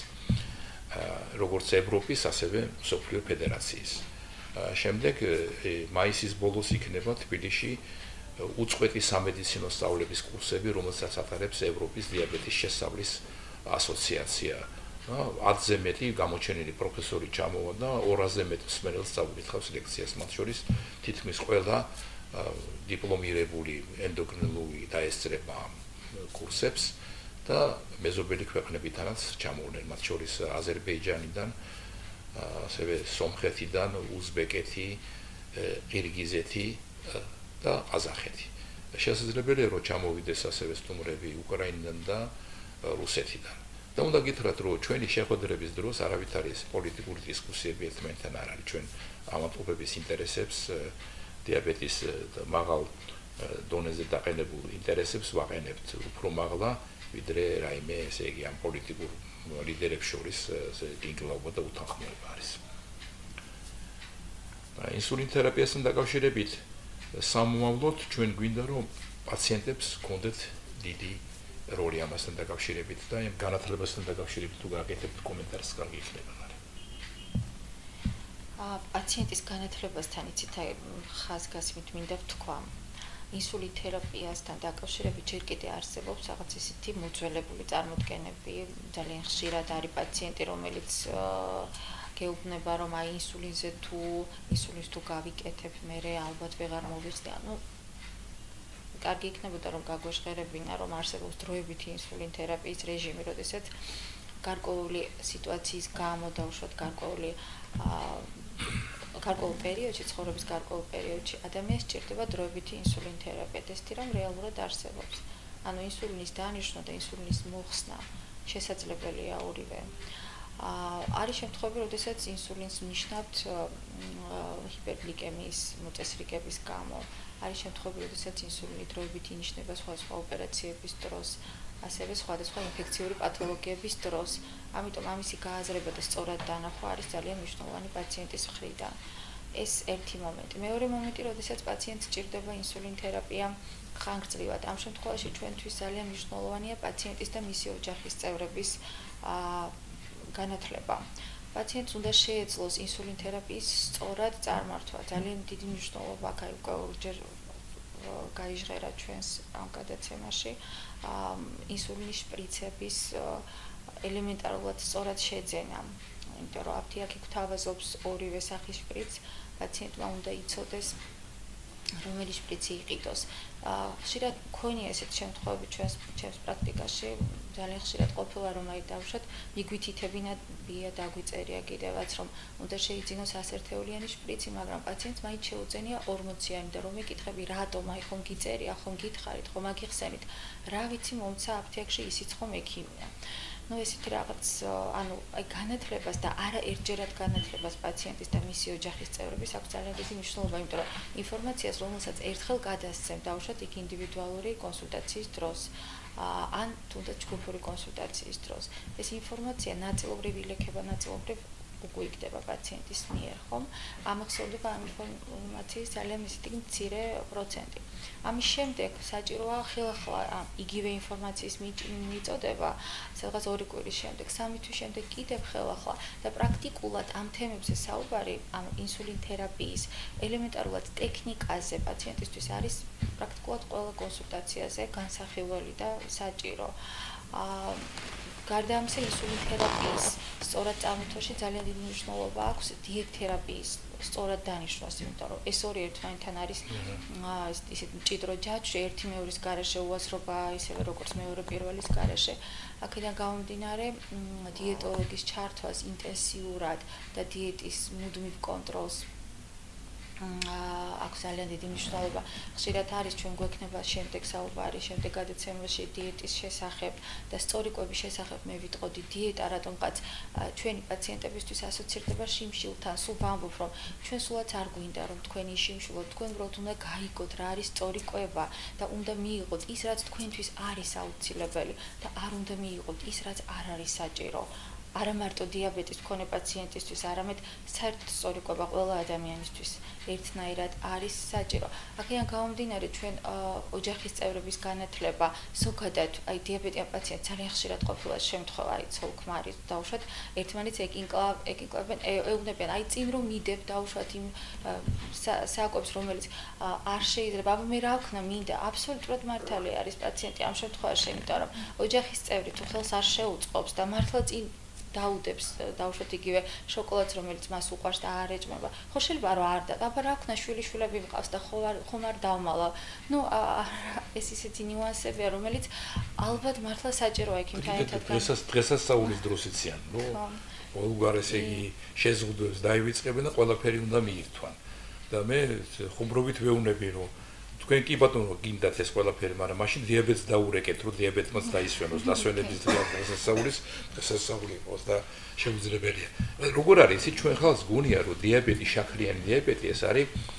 როგორც ევროპის, ასევე მსოფლიო ფედერაციის. შემდეგ მაისის ბოლოს იქნება თბილისში უწყვეტი სამედიცინო სწავლების კურსები, რომელსაც ატარებს ევროპის დიაბეტის შესწავლის ასოციაცია. ათზე მეტი გამოჩენილი პროფესორი ჩამოვა და ორასზე მეტ მსმენელს წაუკითხავს ლექციას, მათ შორის თითქმის ყველა დიპლომირებული ენდოკრინოლოგი დაესწრება კურსებს და მეზობელი ქვეყნებიდანაც ჩამოვლენ, მათ შორის აზერბაიჯანიდან, ასევე სომხეთიდან, უზბეკეთი, ყირგიზეთი და ყაზახეთი. შესაძლებელია, რომ ჩამოვიდეს ასევე სტუმრები უკრაინიდან და რუსეთიდან. და უნდა გითხრათ, რომ ჩვენი შეხვედრების დროს არავითარი პოლიტიკური დისკუსიები ერთმანეთთან არ არის. ჩვენ ავადმყოფების ინტერესებს დიაბეტის მაღალ დონეზე დაყენებულ ინტერესებს ვაყენებთ უფრო მაღლა, ვიდრე რაიმე, ესე იგი, ამ პოლიტიკურ ლიდერებს შორის ინკლაობა და უთანხმოება არის. ინსულინ თერაპიასთან დაკავშირებით სამომავლოდ ჩვენ გვინდა რომ პაციენტებს ჰქონდეთ დიდი როლი ამასთან დაკავშირებით და ამ განათლებასთან დაკავშირებით თუ გააკეთებთ კომენტარს, კარგი იქნება. პაციენტის განათლებასთან იცით ხაზგასმით მინდა ვთქვა. ინსულინ თერაპიასთან დაკავშირებით ჯერ კიდე არსებობს რაღაც ისეთი მოძველებული წარმოდგენები, ძალიან ხშირად არის პაციენტი, რომელიც გეუბნება, რომ აი ინსულინზე თუ ინსულინს თუ გავიკეთებ, მერე ალბათ ვეღარ მოვიხსნი. ანუ კარგი იქნებოდა რომ გაგვეშღერებინა, რომ არსებობს დროებითი ინსულინ თერაპიის რეჟიმი, როდესაც გარკვეული სიტუაციის გამო დავუშვათ გარკვეული გარკვეულ პერიოდში, ცხოვრების გარკვეულ პერიოდში ადამიანს სჭირდება დროებითი ინსულინ თერაპია. ეს თი რომ რეალურად არსებობს. ანუ ინსულინის დანიშნვა და ინსულინის მოხსნა შესაძლებელია ორივე. არის შემთხვევები, როდესაც ინსულინს ნიშნავთ ჰიპერგლიკემიის მოწესრიგების გამო. არის შემთხვევები, როდესაც ინსულინი დროებით ინიშნება სხვადასხვა ოპერაციების დროს, ასევე სხვადასხვა ინფექციური პათოლოგიების დროს. ამიტომ ამისი გააზრება და სწორად დანახვა არის ძალიან მნიშვნელოვანი პაციენტის მხრიდან. ეს ერთი მომენტი. მეორე მომენტი, როდესაც პაციენტს სჭირდება ინსულინ თერაპია ხანგრძლივად. ამ შემთხვევაში ჩვენთვის ძალიან მნიშვნელოვანია პაციენტის და მისი ოჯახის წევრების განათლება. პაციენტს უნდა შეეძლოს ინსულინ თერაპიის სწორად წარმართვა. ძალიან დიდი მნიშვნელობა აქვს აი უკვე ორჯერ გაიჟღერა ჩვენს ამ გადაცემაში ინსულინის შპრიცების ელემენტარულად სწორად შეძენა. იმიტომ რომ აფთიაქი გვთავაზობს ორივე სახის შპრიცს, პაციენტმა უნდა იცოდეს რომელი შპრიცი იყიდოს. ხშირად მქონია ესეთი შემთხვევები ჩვენს ჩვენს პრაქტიკაში, ძალიან ხშირად ყოფილა რომ აი დავუშვათ მიგვითითებინებია დაგვიწერია კიდევაც რომ უნდა შეიძინოს ასერთეულიანი შპრიცი, მაგრამ პაციენტს მაინც შეუძენია ორმოციანი და რომ ეკითხები რატომ აი ხომ გიწერია, ხომ გითხარით, ხომ აგიხსენით, რა ვიცი მომცა აფთიაქში ისიც ხომ ექიმია. ну ესეთი რაღაც ანუ აი განათლებას და არა ერთჯერად განათლებას პაციენტის და მისი ოჯახის წევრების აქვს ძალიან დიდი მნიშვნელობა, იმიტომ რომ ინფორმაციას რომელსაც ერთხელ გადასცემ, დავუშვათ იქ ინდივიდუალური კონსულტაციის დროს ან თუნდაც ჯგუფური კონსულტაციის დროს. ეს ინფორმაცია ნაწილობრივ ილექება, ნაწილობრივ უგვიგდება პაციენტის მიერ, ხომ? ამახსოვრდება ამ ინფორმაციის ძალიან ისეთი მცირე პროცენტი. ამის შემდეგ საჭიროა ხელახლა იგივე ინფორმაციის მიწოდება, სადღაც ორი კვირის შემდეგ, სამი თვის შემდეგ კიდევ ხელახლა და პრაქტიკულად ამ თემებზე საუბარი, ამ ინსულინ თერაპიის ელემენტარულად ტექნიკაზე პაციენტისთვის არის პრაქტიკულად ყველა კონსულტაციაზე განსახილველი და საჭირო. გარდა ამისა, ინსულინ თერაპიის სწორად წამოთვლაში ძალიან დიდი მნიშვნელობა აქვს დიეტთერაპიის სწორად დანიშვნას, იმიტომ რომ ეს ორი ერთმანეთთან არის ისეთ მჭიდრო ჯაჭვში, ერთი მეორის გარეშე უაზრობა, ისევე როგორც მეორე პირველის გარეშე. აქედან გამომდინარე, დიეტოლოგის ჩართვას ინტენსიურად და დიეტის მუდმივ კონტროლს აქვს ძალიან დიდი მნიშვნელობა. ხშირად არის ჩვენ გვექნება შემდეგ საუბარი, შემდეგ გადაცემაში დიეტის შესახებ და სწორი კვების შესახებ მე ვიტყოდი დიეტა რატომღაც ჩვენი პაციენტებისთვის ასოცირდება შიმშილთან, სულ ვამბობ რომ ჩვენ სულაც არ გვინდა რომ თქვენი შიმშილოთ, თქვენ უბრალოდ უნდა გაიგოთ რა არის სწორი კვება და უნდა მიიღოთ ის რაც თქვენთვის არის აუცილებელი და არ უნდა მიიღოთ ის რაც არ არის საჭირო. არა მარტო დიაბეტის მქონე პაციენტისთვის, არამედ საერთოდ სწორი კვება ყველა ადამიანისთვის ერთნაირად არის საჭირო. აქედან გამომდინარე ჩვენ ოჯახის წევრების განათლება, ზოგადად აი დიაბეტიან პაციენტს ძალიან ხშირად ყოფილა შემთხვევა, აი ცოლ-ქმარი დავუშვათ, ერთმანეთს ეკინკლავენ, ეუბნებიან, აი წინ რომ მიდებ დავუშვათ იმ საკვებს, რომელიც არ შეიძლება, აბა მე რა ვქნა, მინდა, აბსოლუტურად მართალი არის პაციენტი ამ შემთხვევაში, იმიტომ რომ ოჯახის წევრი თუ ხელს არ შეუწყობს და მართლა წინ დაუდებს დავუშვათ იგივე შოკოლადს რომელიც მას უყვარს და არ ეჭმება. ხო შეიძლება რომ არ და აბა რა ვქნა შვილი შვილები მყავს და ხომ არ დავმალა. ნუ ეს ისეთი ნიუანსებია რომელიც ალბათ მართლა საჭიროა ექიმთან ერთად. დღესაც დღესასწაულის დროს იციან, ნუ ყოველგვარ ესე იგი შეზღუდვებს დაივიწყებენ და ყველაფერი უნდა მიირთვან. და მე ხუმრობით ვეუბნები რომ თქვენ კი ბატონო გინდათ ეს ყველაფერი, მაგრამ მაშინ დიაბეტს დაურეკეთ, რომ დიაბეტმაც დაისვენოს, დასვენების დღესასწაულის დღესასწაული იყოს და შეუძლებელია. როგორ არის, იცით ჩვენ ხალხს გონია, რომ დიაბეტი, შაქრიანი დიაბეტი ეს არის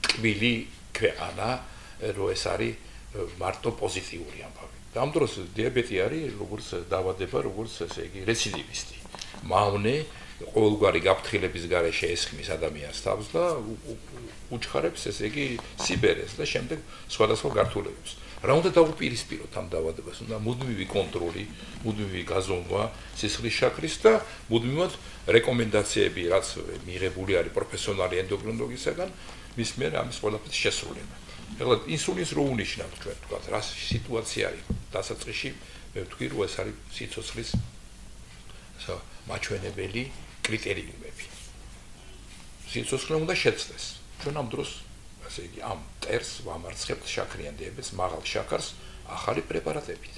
ტკბილი ქვეყანა, რომ ეს არის მარტო პოზიტიური ამბავი. ამ დროს დიაბეტი არის როგორც დაავადება, როგორც ესე იგი რეციდივისტი. მავნე ყოველგვარი გაფრთხილების გარეშე ესხმის ადამიანს თავს და უჩხარებს ესე იგი სიბერეს და შემდეგ სხვადასხვა გართულებებს. რა უნდა დაუპირისპიროთ ამ დაავადებას? უნდა მუდმივი კონტროლი, მუდმივი გაზომვა სისხლის შაქრის და მუდმივად რეკომენდაციები, რაც მიღებული არის პროფესიონალი ენდოკრინოლოგისგან, მის მიერ ამის ყველაფრის შესრულება. ეხლა ინსულინის რო უნიშნავთ ჩვენ თქვათ, რა სიტუაცია არის დასაწყისში, მე ვთქვი, რომ ეს არის სიცოცხლის მაჩვენებელი კრიტერიუმები. სიცოცხლე უნდა შეცვლეს. ჩვენ ამ დროს ასე იგი ამ ტერს ვამარცხებთ შაქრიან დიაბეტს, მაღალ შაქარს ახალი პრეპარატებით.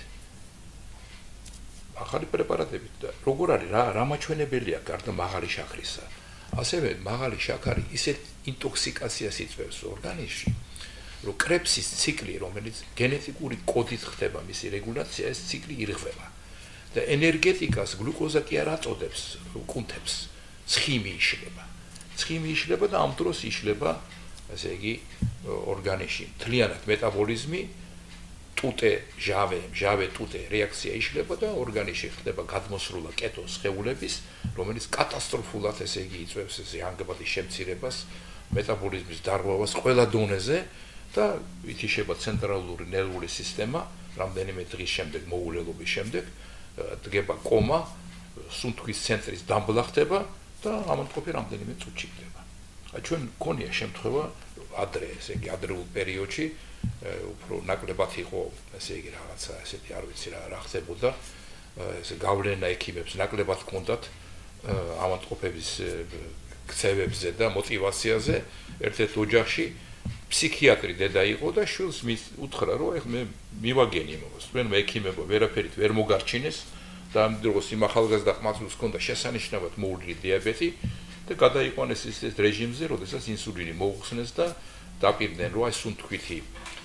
ახალი პრეპარატებით და როგორ არის რა რა მაჩვენებელია გარდა მაღალი შაქრისა? ასევე მაღალი შაქარი ისეთ ინტოქსიკაციას იწვევს ორგანიზმში, რომ კრეფსის ციკლი, რომელიც გენეტიკური კოდით ხდება მისი რეგულაცია, ეს ციკლი ირღვევა. და ენერგეტიკას გლუკოზა კი არ აწოდებს, კუნთებს, ცხიმი იშლება. ცხიმი იშლება და ამ დროს იშლება, ასე იგი, ორგანიზმში მთლიანად მეტაბოლიზმი, ტუტე, ჟავე, ჟავე ტუტე რეაქცია იშლება და ორგანიზმში ხდება გადმოსრულა კეტოს სხეულების, რომელიც კატასტროფულად ესე იგი იწვევს ესე ანგებადის შემცირებას, მეტაბოლიზმის დარღვევას ყველა დონეზე და ითიშება ცენტრალური ნერვული სისტემა, რამდენიმე დღის შემდეგ მოულელობის შემდეგ დგება კომა, სუნთქვის ცენტრის დამბლა ხდება და ამონტყოფი რამდენიმე წუთში ხდება. ჩვენ გქონია შემთხვევა ადრე, ესე იგი ადრეულ პერიოდში უფრო ნაკლებად იყო, ესე იგი რაღაცა ესეთი არ ვიცი რა რა ხდებოდა, ესე გავლენა ექიმებს ნაკლებად ჰქონდათ ამონტყოფების ქცევებზე და мотивაციაზე. ერთ-ერთ ოჯახში ფსიქიატრი დედა იყო და შვილს უთხრა, რომ ეხლა მე მივაგენი იმას, თქვენ მექიმებო ვერაფერით ვერ მოგარჩინეს და ამ დროს იმ ახალგაზრდა ყმაწვილს ჰქონდა შესანიშნავად მოულრილი დიაბეტი და გადაიყვანეს ის რეჟიმზე, როდესაც ინსულინი მოუხსნეს და დაპირდნენ, რომ აი სუნთქვითი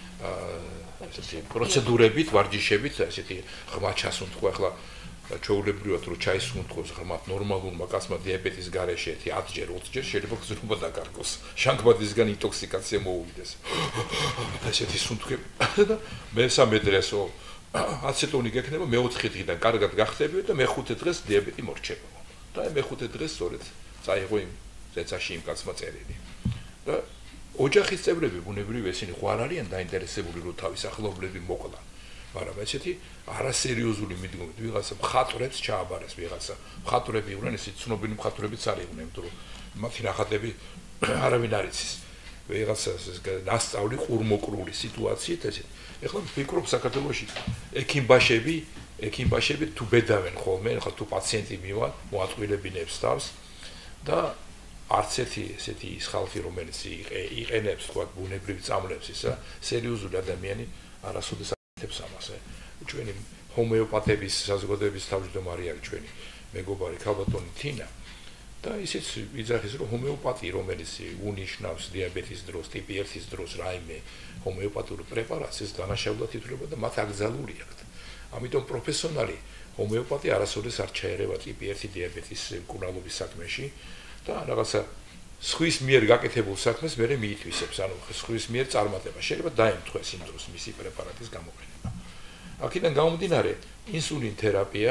ესეთი პროცედურებით, ვარჯიშებით, ესეთი ღრმა ჩასუნთქვა, ახლა ჩვეულებრივად რომ ჩაისუნთქოს ღრმად ნორმალურმა კაცმა დიაბეტის გარეშე ათჯერ, ოცჯერ შეიძლება გზრობა დაკარგოს. შანქმადისგან ინტოქსიკაცია მოუვიდეს. ესეთი სუნთქები და მესამე დღესო აცეტონი გექნება, მეოთხე დღიდან კარგად გახდებიო და მეხუთე დღეს დიაბეტი მორჩება. და აი მეხუთე დღეს სწორედ წაიღო იმ ზეცაში იმ კაცმა წერილი. და ოჯახის წევრები ბუნებრივი ესენი ხო არ არიან დაინტერესებული რომ თავის ახლობლები მოკლა. მაგრამ ესეთი არასერიოზული მიდგომით ვიღაცა მხატვრებს ჩააბარეს ვიღაცა. მხატვრები იყვნენ, ესეთი ცნობილი მხატვრებიც არ იყვნენ, იმიტომ რომ მათი ნახატები არავინ არ იცის. ვიღაცა ნასწავლი ყურმოკრული სიტუაციით ესეთი. ეხლა ვფიქრობ საქართველოში ექიმბაშები, ექიმბაშები თუ ბედავენ ხოლმე, ეხლა თუ პაციენტი მივა, მოატყვილებინებს თავს და არც ერთი ესეთი ის ხალხი, რომელიც იყენებს თქვა ბუნებრივ წამლებს ისა, სერიოზული ადამიანი არასოდეს აკეთებს ამას. ჩვენი ჰომეოპათების საზოგადოების თავმჯდომარე არის ჩვენი მეგობარი ქალბატონი თინა და ისიც ვიძახის რომ ჰომეოპათი რომელიც უნიშნავს დიაბეტის დროს, ტიპი ერთის დროს რაიმე ჰომეოპათური პრეპარატს ეს დანაშაულად ითვლება და მათ აკრძალული აქვთ. ამიტომ პროფესიონალი ჰომეოპათი არასოდეს არ ჩაერევა ტიპი ერთი დიაბეტის მკურნალობის საქმეში და რაღაცა სხვის მიერ გაკეთებულ საქმეს მერე მიითვისებს, ანუ სხვის მიერ წარმატება. შეიძლება დაემთხვეს იმ დროს მისი პრეპარატის გამოყენება. აქედან გამომდინარე, ინსულინ თერაპია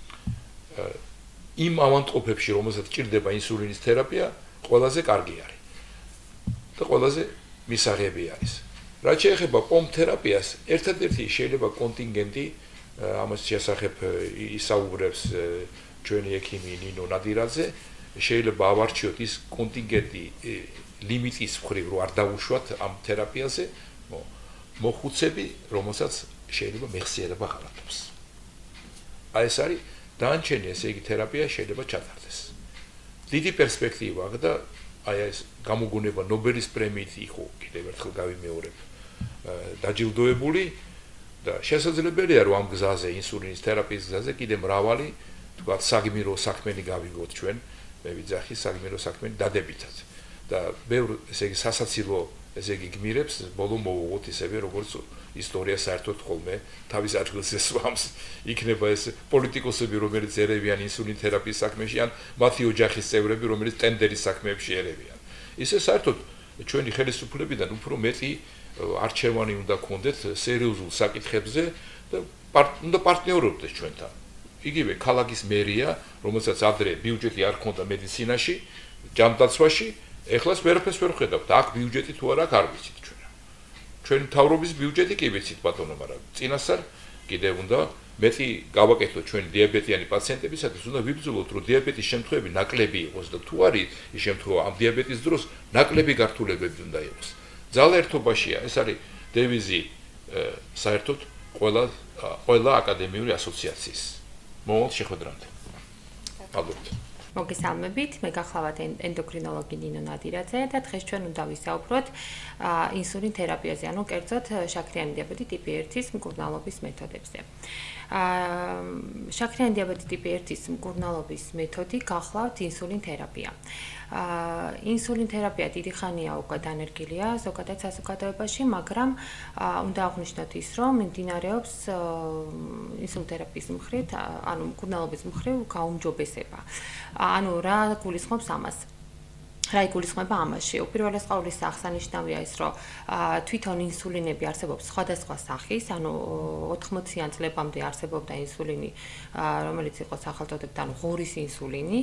იმ ავადმყოფებში, რომელსაც ჭირდება ინსულინის თერაპია, ყველაზე კარგი არის. და ყველაზე მისაღები არის. რაც შეეხება პომპ თერაპიას, ერთადერთი შეიძლება კონტინგენტი ამას შესახებ ისაუბრებს ჩვენი ექიმი ნინო ნადირაძე, შეიძლება ავარჩიოთ ის კონტინგენტი ლიმიტის მხრივ რომ არ დაუშვათ ამ თერაპიაზე, მოხუცები, რომელსაც შეიძლება მეხსიერება ღალატობს. აი ეს არის დანარჩენი, ესე იგი თერაპია შეიძლება ჩატარდეს. დიდი პერსპექტივა აქვს და აი ეს გამოგონება ნობელის პრემიით იყო, კიდევ ერთხელ გავიმეორებ, დაჯილდოებული და შესაძლებელია რომ ამ გზაზე, ინსულინის თერაპიის გზაზე კიდევ მრავალი, თქვათ, საგმირო საქმენი გავიგოთ ჩვენ, მე ვიძახი საგმირო საქმენი დადებითად. და ბევრ ესე იგი სასაცილო ესე იგი გმირებს ბოლო მოვუღოთ ისევე როგორც ისტორია საერთოდ ხოლმე თავის ადგილზე სვამს. იქნება ეს პოლიტიკოსები, რომელიც ერევიან ინსულინ თერაპიის საქმეში, ან მათი ოჯახის წევრები, რომელიც ტენდერის საქმეებში ერევიან. ისე საერთოდ ჩვენი ხელისუფლებიდან უფრო მეტი არჩევანი უნდა გქონდეთ სერიოზულ საკითხებზე და უნდა პარტნიორობდეს ჩვენთან. იგივე ქალაქის მერია, რომელსაც ადრე ბიუჯეტი არ ჰქონდა მედიცინაში, ჯანდაცვაში, ეხლას ვერაფერს ვერ ხედავთ. აქ ბიუჯეტი თუ არა, არ ვიცით ჩვენ. ჩვენი მთავრობის ბიუჯეტი კი ვიცით ბატონო, მაგრამ წინასწარ კიდევ უნდა მეტი გავაკეთოთ ჩვენი დიაბეტიანი პაციენტებისათვის, უნდა ვიბრძოლოთ, რომ დიაბეტის შემთხვევები ნაკლები იყოს და თუ არის ის შემთხვევა ამ დიაბეტის დროს ნაკლები გართულებები უნდა იყოს. ძალა ერთობაშია, ეს არის დევიზი საერთოდ ყველა ყველა აკადემიური ასოციაციის. მოვალ შეხვედრამდე. ალბათ. მოგესალმებით, მე გახლავთ ენდოკრინოლოგი ნინო ნადირაძე და დღეს ჩვენ უნდა ვისაუბროთ ინსულინ თერაპიაზე, ანუ კერძოდ შაქრიანი დიაბეტი ტიპი ერთის მკურნალობის მეთოდებზე. შაქრიანი დიაბეტი ტიპი ერთის მკურნალობის მეთოდი გახლავთ ინსულინ თერაპია. ინსულინ თერაპია დიდი ხანია უკვე დანერგილია ზოგადად საზოგადოებაში, მაგრამ უნდა აღვნიშნოთ ის, რომ მიმდინარეობს ინსულინ თერაპიის მხრივ, ანუ მკურნალობის მხრივ გაუმჯობესება. ანუ რა გულისხმობს ამას? რა იგულისხმება ამაში? უპირველეს ყოვლისა აღსანიშნავია ის, რომ თვითონ ინსულინები არსებობს სხვადასხვა სახის, ანუ ოთხმოციან წლებამდე არსებობდა ინსულინი, რომელიც იყო სახელწოდებით, ანუ ღორის ინსულინი,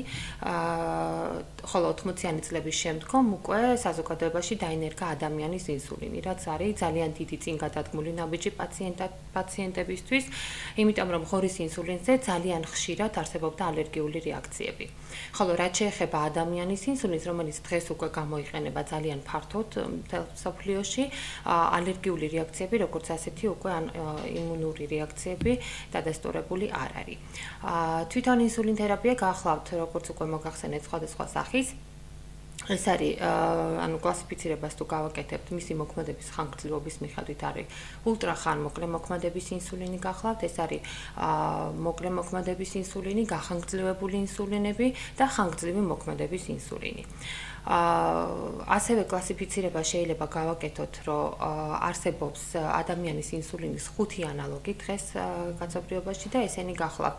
ხოლო ოთხმოციანი წლების შემდგომ უკვე საზოგადოებაში დაინერგა ადამიანის ინსულინი, რაც არის ძალიან დიდი წინგადადგმული ნაბიჯი პაციენტებისთვის, იმიტომ რომ ღორის ინსულინზე ძალიან ხშირად არსებობდა ალერგიული რეაქციები. ხოლო რაც შეეხება ადამიანის ინსულინს, რომელიც დღეს უკვე გამოიყენება ძალიან ფართოდ მთელ მსოფლიოში, ალერგიული რეაქციები, როგორც ასეთი უკვე იმუნური რეაქციები დადასტურებული არ არის. თვითონ ინსულინ თერაპია გახლავთ, როგორც უკვე მოგახსენეთ, სხვადასხვა სახის. ეს არის, ანუ კლასიფიცირებას თუ გავაკეთებთ, მისი მოქმედების ხანგრძლივობის მიხედვით არის ულტრახანმოკლე მოქმედების ინსულინი გახლავთ, ეს არის მოკლე მოქმედების ინსულინი, გახანგრძლივებული ინსულინები და ხანგრძლივი მოქმედების ინსულინი. ასევე კლასიფიცირება შეიძლება გავაკეთოთ, რომ არსებობს ადამიანის ინსულინის ხუთი ანალოგი დღეს კაცობრიობაში და ესენი გახლავთ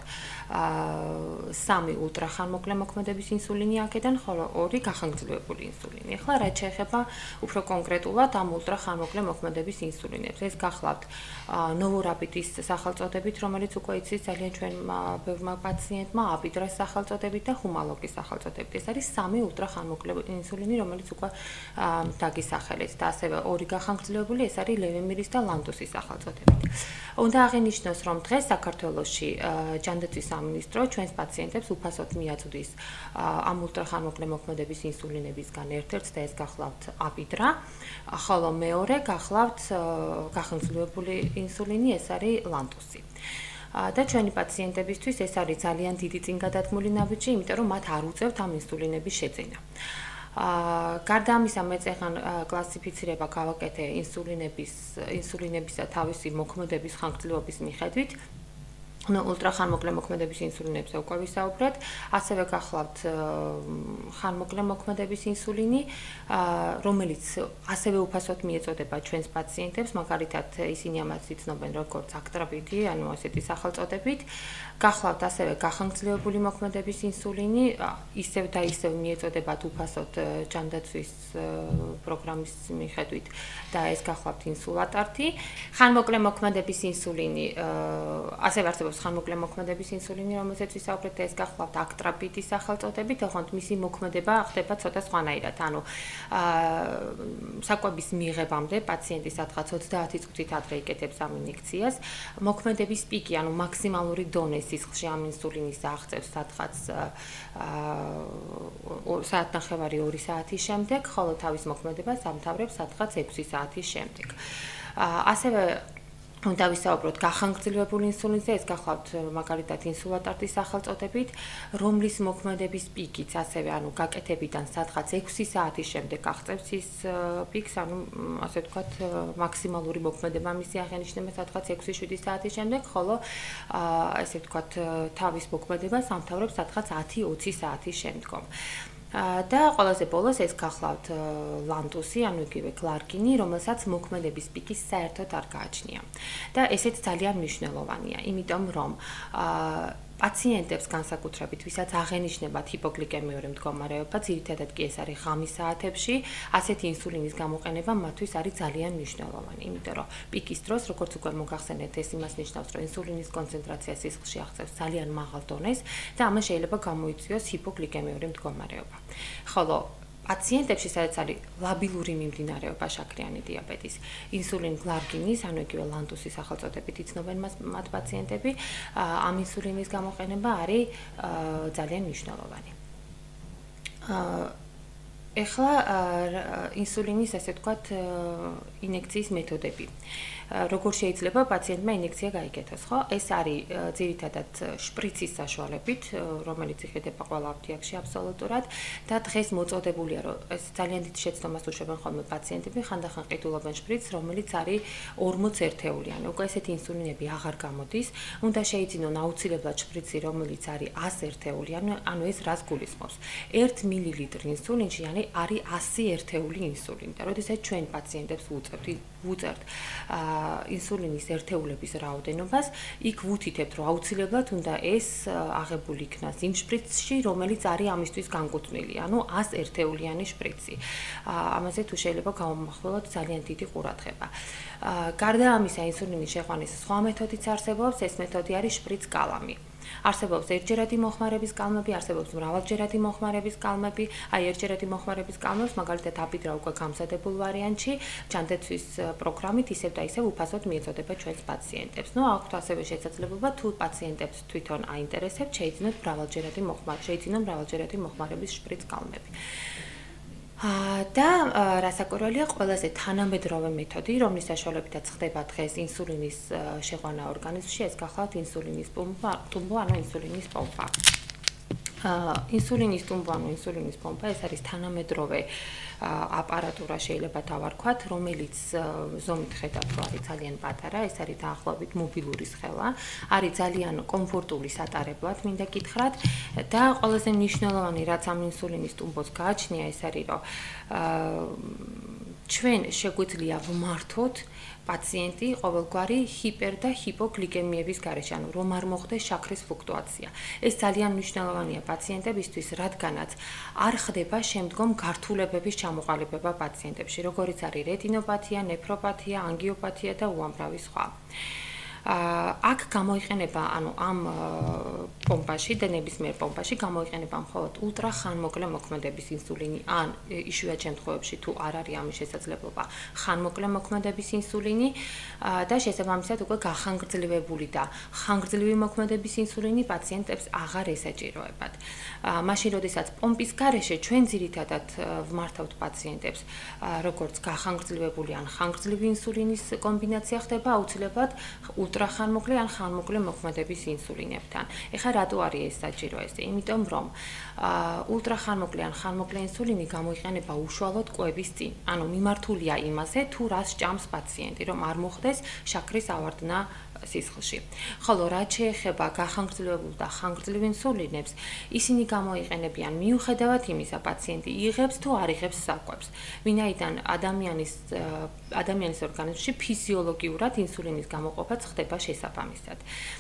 სამი ულტრახანმოკლე მოქმედების ინსულინი აქედან, ხოლო ორი გახანგრძლივებული ინსულინი. ახლა რაც შეეხება უფრო კონკრეტულად ამ ულტრახანმოკლე მოქმედების ინსულინებს, ეს გახლავთ ნოვორაპიდის სახელწოდებით, რომელიც უკვე იცის ძალიან ჩვენმა ბევრმა პაციენტმა, აპიდრას სახელწოდებით და ჰუმალოგის სახელწოდებით. ეს არის სამი ულტრახანმოკლე ინსულინი, რომელიც უკვე დაგისახელეთ და ასევე ორი გახანგრძლივებული, ეს არის ლევემირის და ლანტუსის სახელწოდებით. უნდა აღინიშნოს, რომ დღეს საქართველოში ჯანდაცვის სამინისტრო ჩვენს პაციენტებს უფასოდ მიაწვდის ამ ულტრახანმოკლე მოქმედების ინსულინებისგან ერთ-ერთს და ეს გახლავთ აპიდრა, ხოლო მეორე გახლავთ გახანგრძლივებული ინსულინი, ეს არის ლანტუსი. და ჩვენი პაციენტებისთვის ეს არის ძალიან დიდი წინგადადგმული ნაბიჯი, იმიტომ რომ მათ არ უწევთ ამ ინსულინების შეძენა. გარდა ამისა, მე წეგან კლასიფიცირება გავაკეთე ინსულინების ინსულინებისა თავისი მოქმედების ხანგრძლივობის მიხედვით. ну ультраханмоკლე მოქმედების ინსულინებზე უკვე ვისაუბრეთ, ასევე გახლავთ ხანმოკლე მოქმედების ინსულინი, რომელიც ასევე უფასოდ მიეწოდება ჩვენს პაციენტებს, მაგალითად ისინი ამას იცნობენ როგორც აკტრაბიდი, ანუ ასეთი სახელწოდებით. გახლავთ ასევე გახანგრძლივებული მოქმედების ინსულინი, ისევ და ისევ მიეწოდებათ უფასოდ ჯანდაცვის პროგრამის მიხედვით და ეს გახლავთ ინსულატარტი. ხანმოკლე მოქმედების ინსულინი, ასევე არსებობს ხანმოკლე მოქმედების ინსულინი, რომელზეც ვისაუბრეთ, ეს გახლავთ აკტრაბიდის სახელწოდებით, თუმცა მისი მოქმედება ხდება ცოტა სხვანაირად, ანუ საკვების მიღებამდე პაციენტი სადღაც ოცდაათი წუთით ადრე იკეთებს ამ ინიექციას, მოქმედების პიკი, ანუ მაქსიმალური დონე სისხლში ამ ინსულინის აღწევს სადღაც საათნახევარი ორი საათის შემდეგ, ხოლო თავის მოქმედებას ამთავრებს სადღაც ექვსი საათის შემდეგ. ასევე უნდა ვისაუბროთ გახანგრძლივებული ინსულინზე, ეს გახლავთ მაგალითად ინსულატარტის სახელწოდებით, რომლის მოქმედების პიკიც ასევე, ანუ გაკეთებიდან სადღაც ექვსი საათის შემდეგ აღწევს ის პიკს, ანუ ასე ვთქვათ, მაქსიმალური მოქმედება მისი აღენიშნება სადღაც ექვსი შვიდი საათის შემდეგ, ხოლო ესე ვთქვათ, თავის მოქმედებას ამთავრებს სადღაც ათი ოცი საათის შემდგომ. და ყველაზე ბოლოს ეს გახლავთ ლანტუსი, ანუ იგივე გლარგინი, რომელსაც მოქმედების პიკის საერთოდ არ გააჩნია. და ესეც ძალიან მნიშვნელოვანია, იმიტომ რომ პაციენტებს განსაკუთრებით, ვისაც აღენიშნებათ ჰიპოგლიკემიური მდგომარეობა, ძირითადად კი ეს არის ღამის საათებში, ასეთი ინსულინის გამოყენება მათთვის არის ძალიან მნიშვნელოვანი, იმიტომ რომ პიკის დროს, როგორც უკვე მოგახსენეთ, ეს იმას ნიშნავს, რომ ინსულინის კონცენტრაცია სისხლში აღწევს ძალიან მაღალ დონეს და ამას შეიძლება გამოიწვიოს ჰიპოგლიკემიური მდგომარეობა. ხოლო პაციენტებში, სადაც არის ლაბილური მიმდინარეობა შაქრიანი დიაბეტის, ინსულინ გლარგინის, ანუ იგივე ლანტუსის სახელწოდებით იცნობენ მას მათ პაციენტები, ამ ინსულინის გამოყენება არის ძალიან მნიშვნელოვანი. ეხლა ინსულინის, ასე ვთქვათ, ინექციის მეთოდები. როგორ შეიძლება პაციენტმა ინექცია გაიგეთოს, ხო? ეს არის ძირითადად შპრიცის საშუალებით, რომელიც იხდება ყველა აფთიაქში აბსოლუტურად და დღეს მოწოდებულია, რომ ეს ძალიან დიდ შეცდომას უშვებენ ხოლმე პაციენტები, ხანდახან ყიდულობენ შპრიცს, რომელიც არის ორმოც ერთეულიანი. უკვე ესეთი ინსულინები აღარ გამოდის, უნდა შეიძინონ აუცილებლად შპრიცი, რომელიც არის ას ერთეულიანი, ანუ ეს რას გულისხმობს? ერთ მილილიტრი ინსულინში, yani არის ასი ერთეული ინსულინი. და როდესაც ჩვენ პაციენტებს ვუწევთ, ვუწევთ ინსულინის ერთეულების რაოდენობას, იქ ვუთითებთ, რომ აუცილებლად უნდა ეს აღებული იქნას იმ შპრიცში, რომელიც არის ამისთვის განკუთვნილი, ანუ ას ერთეულიანი შპრიცი. ამაზე თუ შეიძლება გავამახვილოთ ძალიან დიდი ყურადღება. გარდა ამისა, ინსულინის შეყვანის სხვა მეთოდიც არსებობს, ეს მეთოდი არის შპრიც-კალამი. არსებობს ერთჯერადი მოხმარების კალმები, არსებობს მრავალჯერადი მოხმარების კალმები, აი ერთჯერადი მოხმარების კალმებს მაგალითად აბიდრა უკვე გამზადებულ ვარიანტში, ჯანდაცვის პროგრამით ისევ და ისევ უფასოდ მიეწოდება ჩვენს პაციენტებს. ნუ აქვთ ასევე შესაძლებლობა თუ პაციენტებს თვითონ აინტერესებთ, შეიძინოთ მრავალჯერადი მოხმარ, შეიძინონ მრავალჯერადი მოხმარების შპრიც კალმები. და რასაკვირველია, ყველაზე თანამედროვე მეთოდი, რომლის საშუალებითაც ხდება დღეს ინსულინის შეყვანა ორგანიზმში, ეს გახლავთ ინსულინის პომპა, ტუმბო, ანუ ინსულინის პომპა. ინსულინის ტუმბო, ანუ ინსულინის პომპა, ეს არის თანამედროვე აპარატურა, შეიძლება დავარქვათ, რომელიც ზომით ხედავთ, რომ არის ძალიან პატარა, ეს არის დაახლოებით მობილური სხელა, არის ძალიან კომფორტული სატარებლად, მინდა გითხრათ და ყველაზე მნიშვნელოვანი, რაც ამ ინსულინის ტუმბოს გააჩნია, ეს არის, რომ ჩვენ შეგვიძლია ვმართოთ პაციენტი ყოველგვარი ჰიპერ და ჰიპოგლიკემიების გარეშე, ანუ რომ არ მოხდეს შაქრის ფლუქტუაცია. ეს ძალიან მნიშვნელოვანია პაციენტებისთვის, რადგანაც არ ხდება შემდგომ გართულებების ჩამოყალიბება პაციენტებში, როგორიც არის რეტინოპათია, ნეფროპათია, ანგიოპათია და უამრავი სხვა. აქ გამოიყენება, ანუ ამ პომპაში და ნებისმიერ პომპაში გამოიყენება მხოლოდ ულტრახანმოკლე მოქმედების ინსულინი, ან იშვიათ შემთხვევებში თუ არ არის ამის შესაძლებლობა, ხანმოკლე მოქმედების ინსულინი და შესაბამისად უკვე გახანგრძლივებული და ხანგრძლივი მოქმედების ინსულინი პაციენტებს აღარ ესაჭიროებათ. მაშინ, როდესაც პომპის გარეშე ჩვენ ძირითადად ვმართავთ პაციენტებს, როგორც გახანგრძლივებული ან ხანგრძლივი ინსულინის კომბინაცია ხდება, აუცილებლად ულტრახანმოკლე ან ხანმოკლე მოქმედების ინსულინებთან. ეხლა რატო არის ეს საჭირო ესე? იმიტომ რომ ულტრახანმოკლე ან ხანმოკლე ინსულინი გამოიყენება უშუალოდ კვების წინ. ანუ მიმართულია იმაზე, თუ რას ჭამს პაციენტი, რომ არ მოხდეს შაქრის ავარდნა სისხლში. ხოლო რაც შეეხება გახანგრძლივებულ და ხანგრძლივ ინსულინებს, ისინი გამოიყენებიან მიუხედავად იმისა, პაციენტი იღებს თუ არ იღებს საკვებს. ვინაიდან ადამიანის ადამიანის ორგანიზმში ფიზიოლოგიურად ინსულინის გამოყოფაც ხდება შესაბამისად.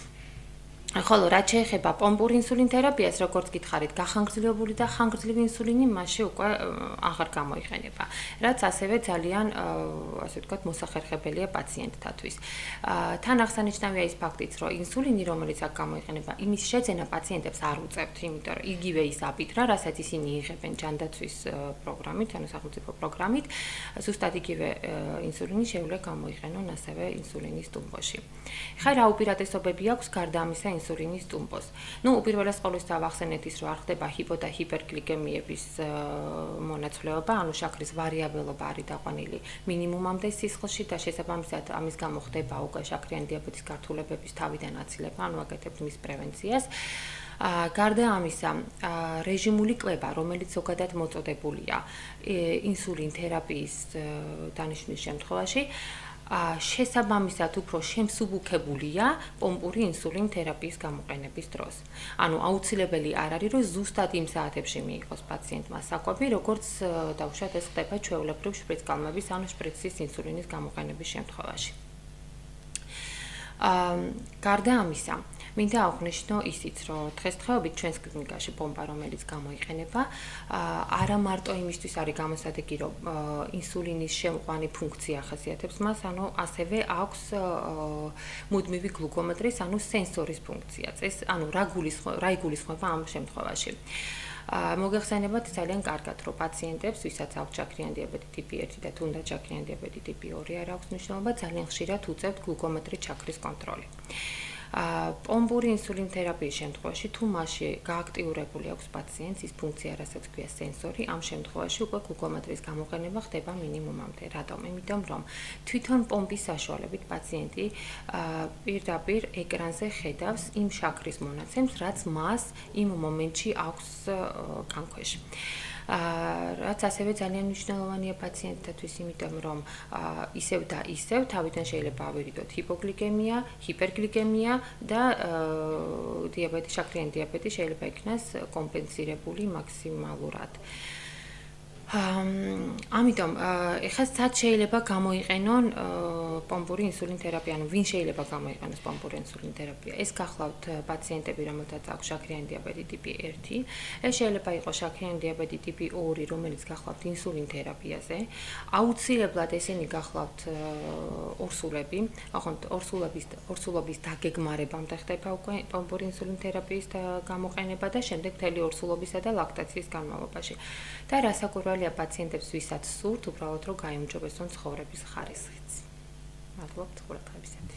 ხოლო რაც შეეხება პომპურ ინსულინ თერაპიას, როგორც გითხარით, გახანგრძლივებული და ხანგრძლივი ინსულინი მასში უკვე აღარ გამოიყენება, რაც ასევე ძალიან, ასე ვთქვათ, მოსახერხებელია პაციენტთათვის. თან აღსანიშნავია ის ფაქტიც, რომ ინსულინი, რომელიც აქ გამოიყენება, იმის შეძენა პაციენტებს არ უწევთ, იმიტომ რომ იგივე ის აბიდრა, რასაც ისინი იღებენ ჯანდაცვის პროგრამით, ანუ სახელმწიფო პროგრამით, ზუსტად იგივე ინსულინი შეუძლია გამოიყენონ ასევე ინსულინის ტუმბოში. ხა რა უპირატესობები აქვს გარდა ამისა ინსულინის ტუმბოს. ნუ უპირველეს ყოვლისა ვახსენეთ ის, რომ არ ხდება ჰიპო და ჰიპერგლიკემიების მონაცვლეობა, ანუ შაქრის ვარიაბელობა არის დაყვანილი მინიმუმამდე სისხლში და შესაბამისად ამის გამო ხდება უკვე შაქრიანი დიაბეტის გართულებების თავიდან აცილება, ანუ აკეთებთ მის პრევენციას. გარდა ამისა, რეჟიმული კლება, რომელიც ზოგადად მოწოდებულია ინსულინ თერაპიის დანიშვნის შემთხვევაში, შესაბამისად უფრო შემსუბუქებულია პომპური ინსულინ თერაპიის გამოყენების დროს. ანუ აუცილებელი არ არის, რომ ზუსტად იმ საათებში მიიღოს პაციენტმა საკვები, როგორც დავუშვათ ეს ხდება ჩვეულებრივ შპრიცკალმების ან შპრიცის ინსულინის გამოყენების შემთხვევაში. გარდა ამისა, მინდა აღვნიშნო ისიც, რომ დღესდღეობით ჩვენს კლინიკაში პომპა, რომელიც გამოიყენება, არა მარტო იმისთვის არის გამოსადეგი, რომ ინსულინის შემყვანი ფუნქცია ახასიათებს მას, ანუ ასევე აქვს მუდმივი გლუკომეტრის, ანუ სენსორის ფუნქციაც. ეს ანუ რა გულისხმობა, რა იგულისხმება ამ შემთხვევაში. მოგეხსენებათ ძალიან კარგად, რომ პაციენტებს, ვისაც აქვს შაქრიანი დიაბეტი ტიპი ერთი და თუნდაც შაქრიანი დიაბეტი ტიპი ორი არ აქვს მნიშვნელობა, ძალიან ხშირად უწევთ გლუკომეტრის შაქრის კონტროლი. პომპური ინსულინ თერაპიის შემთხვევაში თუ მასში გააქტიურებული აქვს პაციენტს ის ფუნქცია, რასაც ქვია სენსორი, ამ შემთხვევაში უკვე გლუკომეტრის გამოყენება ხდება მინიმუმამდე. რატომ? იმიტომ რომ თვითონ პომპის საშუალებით პაციენტი პირდაპირ ეკრანზე ხედავს იმ შაქრის მონაცემს, რაც მას იმ მომენტში აქვს განქვეშ. რაც ასევე ძალიან მნიშვნელოვანია პაციენტთათვის, იმიტომ რომ ისევ და ისევ თავიდან შეიძლება ავირიდოთ ჰიპოგლიკემია, ჰიპერგლიკემია და დიაბეტი, შაქრიანი დიაბეტი შეიძლება იქნას კომპენსირებული მაქსიმალურად. ამიტომ ეხლა სად შეიძლება გამოიყენონ პომპური ინსულინ თერაპია, ანუ ვინ შეიძლება გამოიყენოს პომპური ინსულინ თერაპია? ეს გახლავთ პაციენტები, რომელთაც აქვს შაქრიანი დიაბეტი ტიპი ერთი, ეს შეიძლება იყოს შაქრიანი დიაბეტი ტიპი ორი, რომელიც გახლავთ ინსულინ თერაპიაზე. აუცილებლად ესენი გახლავთ ორსულები, ახონდ ორსულების ორსულობის დაგეგმარებამდე ხდება უკვე პომპური ინსულინ თერაპიის გამოყენება და შემდეგ მთელი ორსულობისა და ლაქტაციის განმავლობაში. და რასაკვირველია პაციენტებს, ვისაც სურთ, უბრალოდ რომ გაიმჯობესონ ცხოვრების ხარისხიც. მადლობთ ყურადღებისათვის.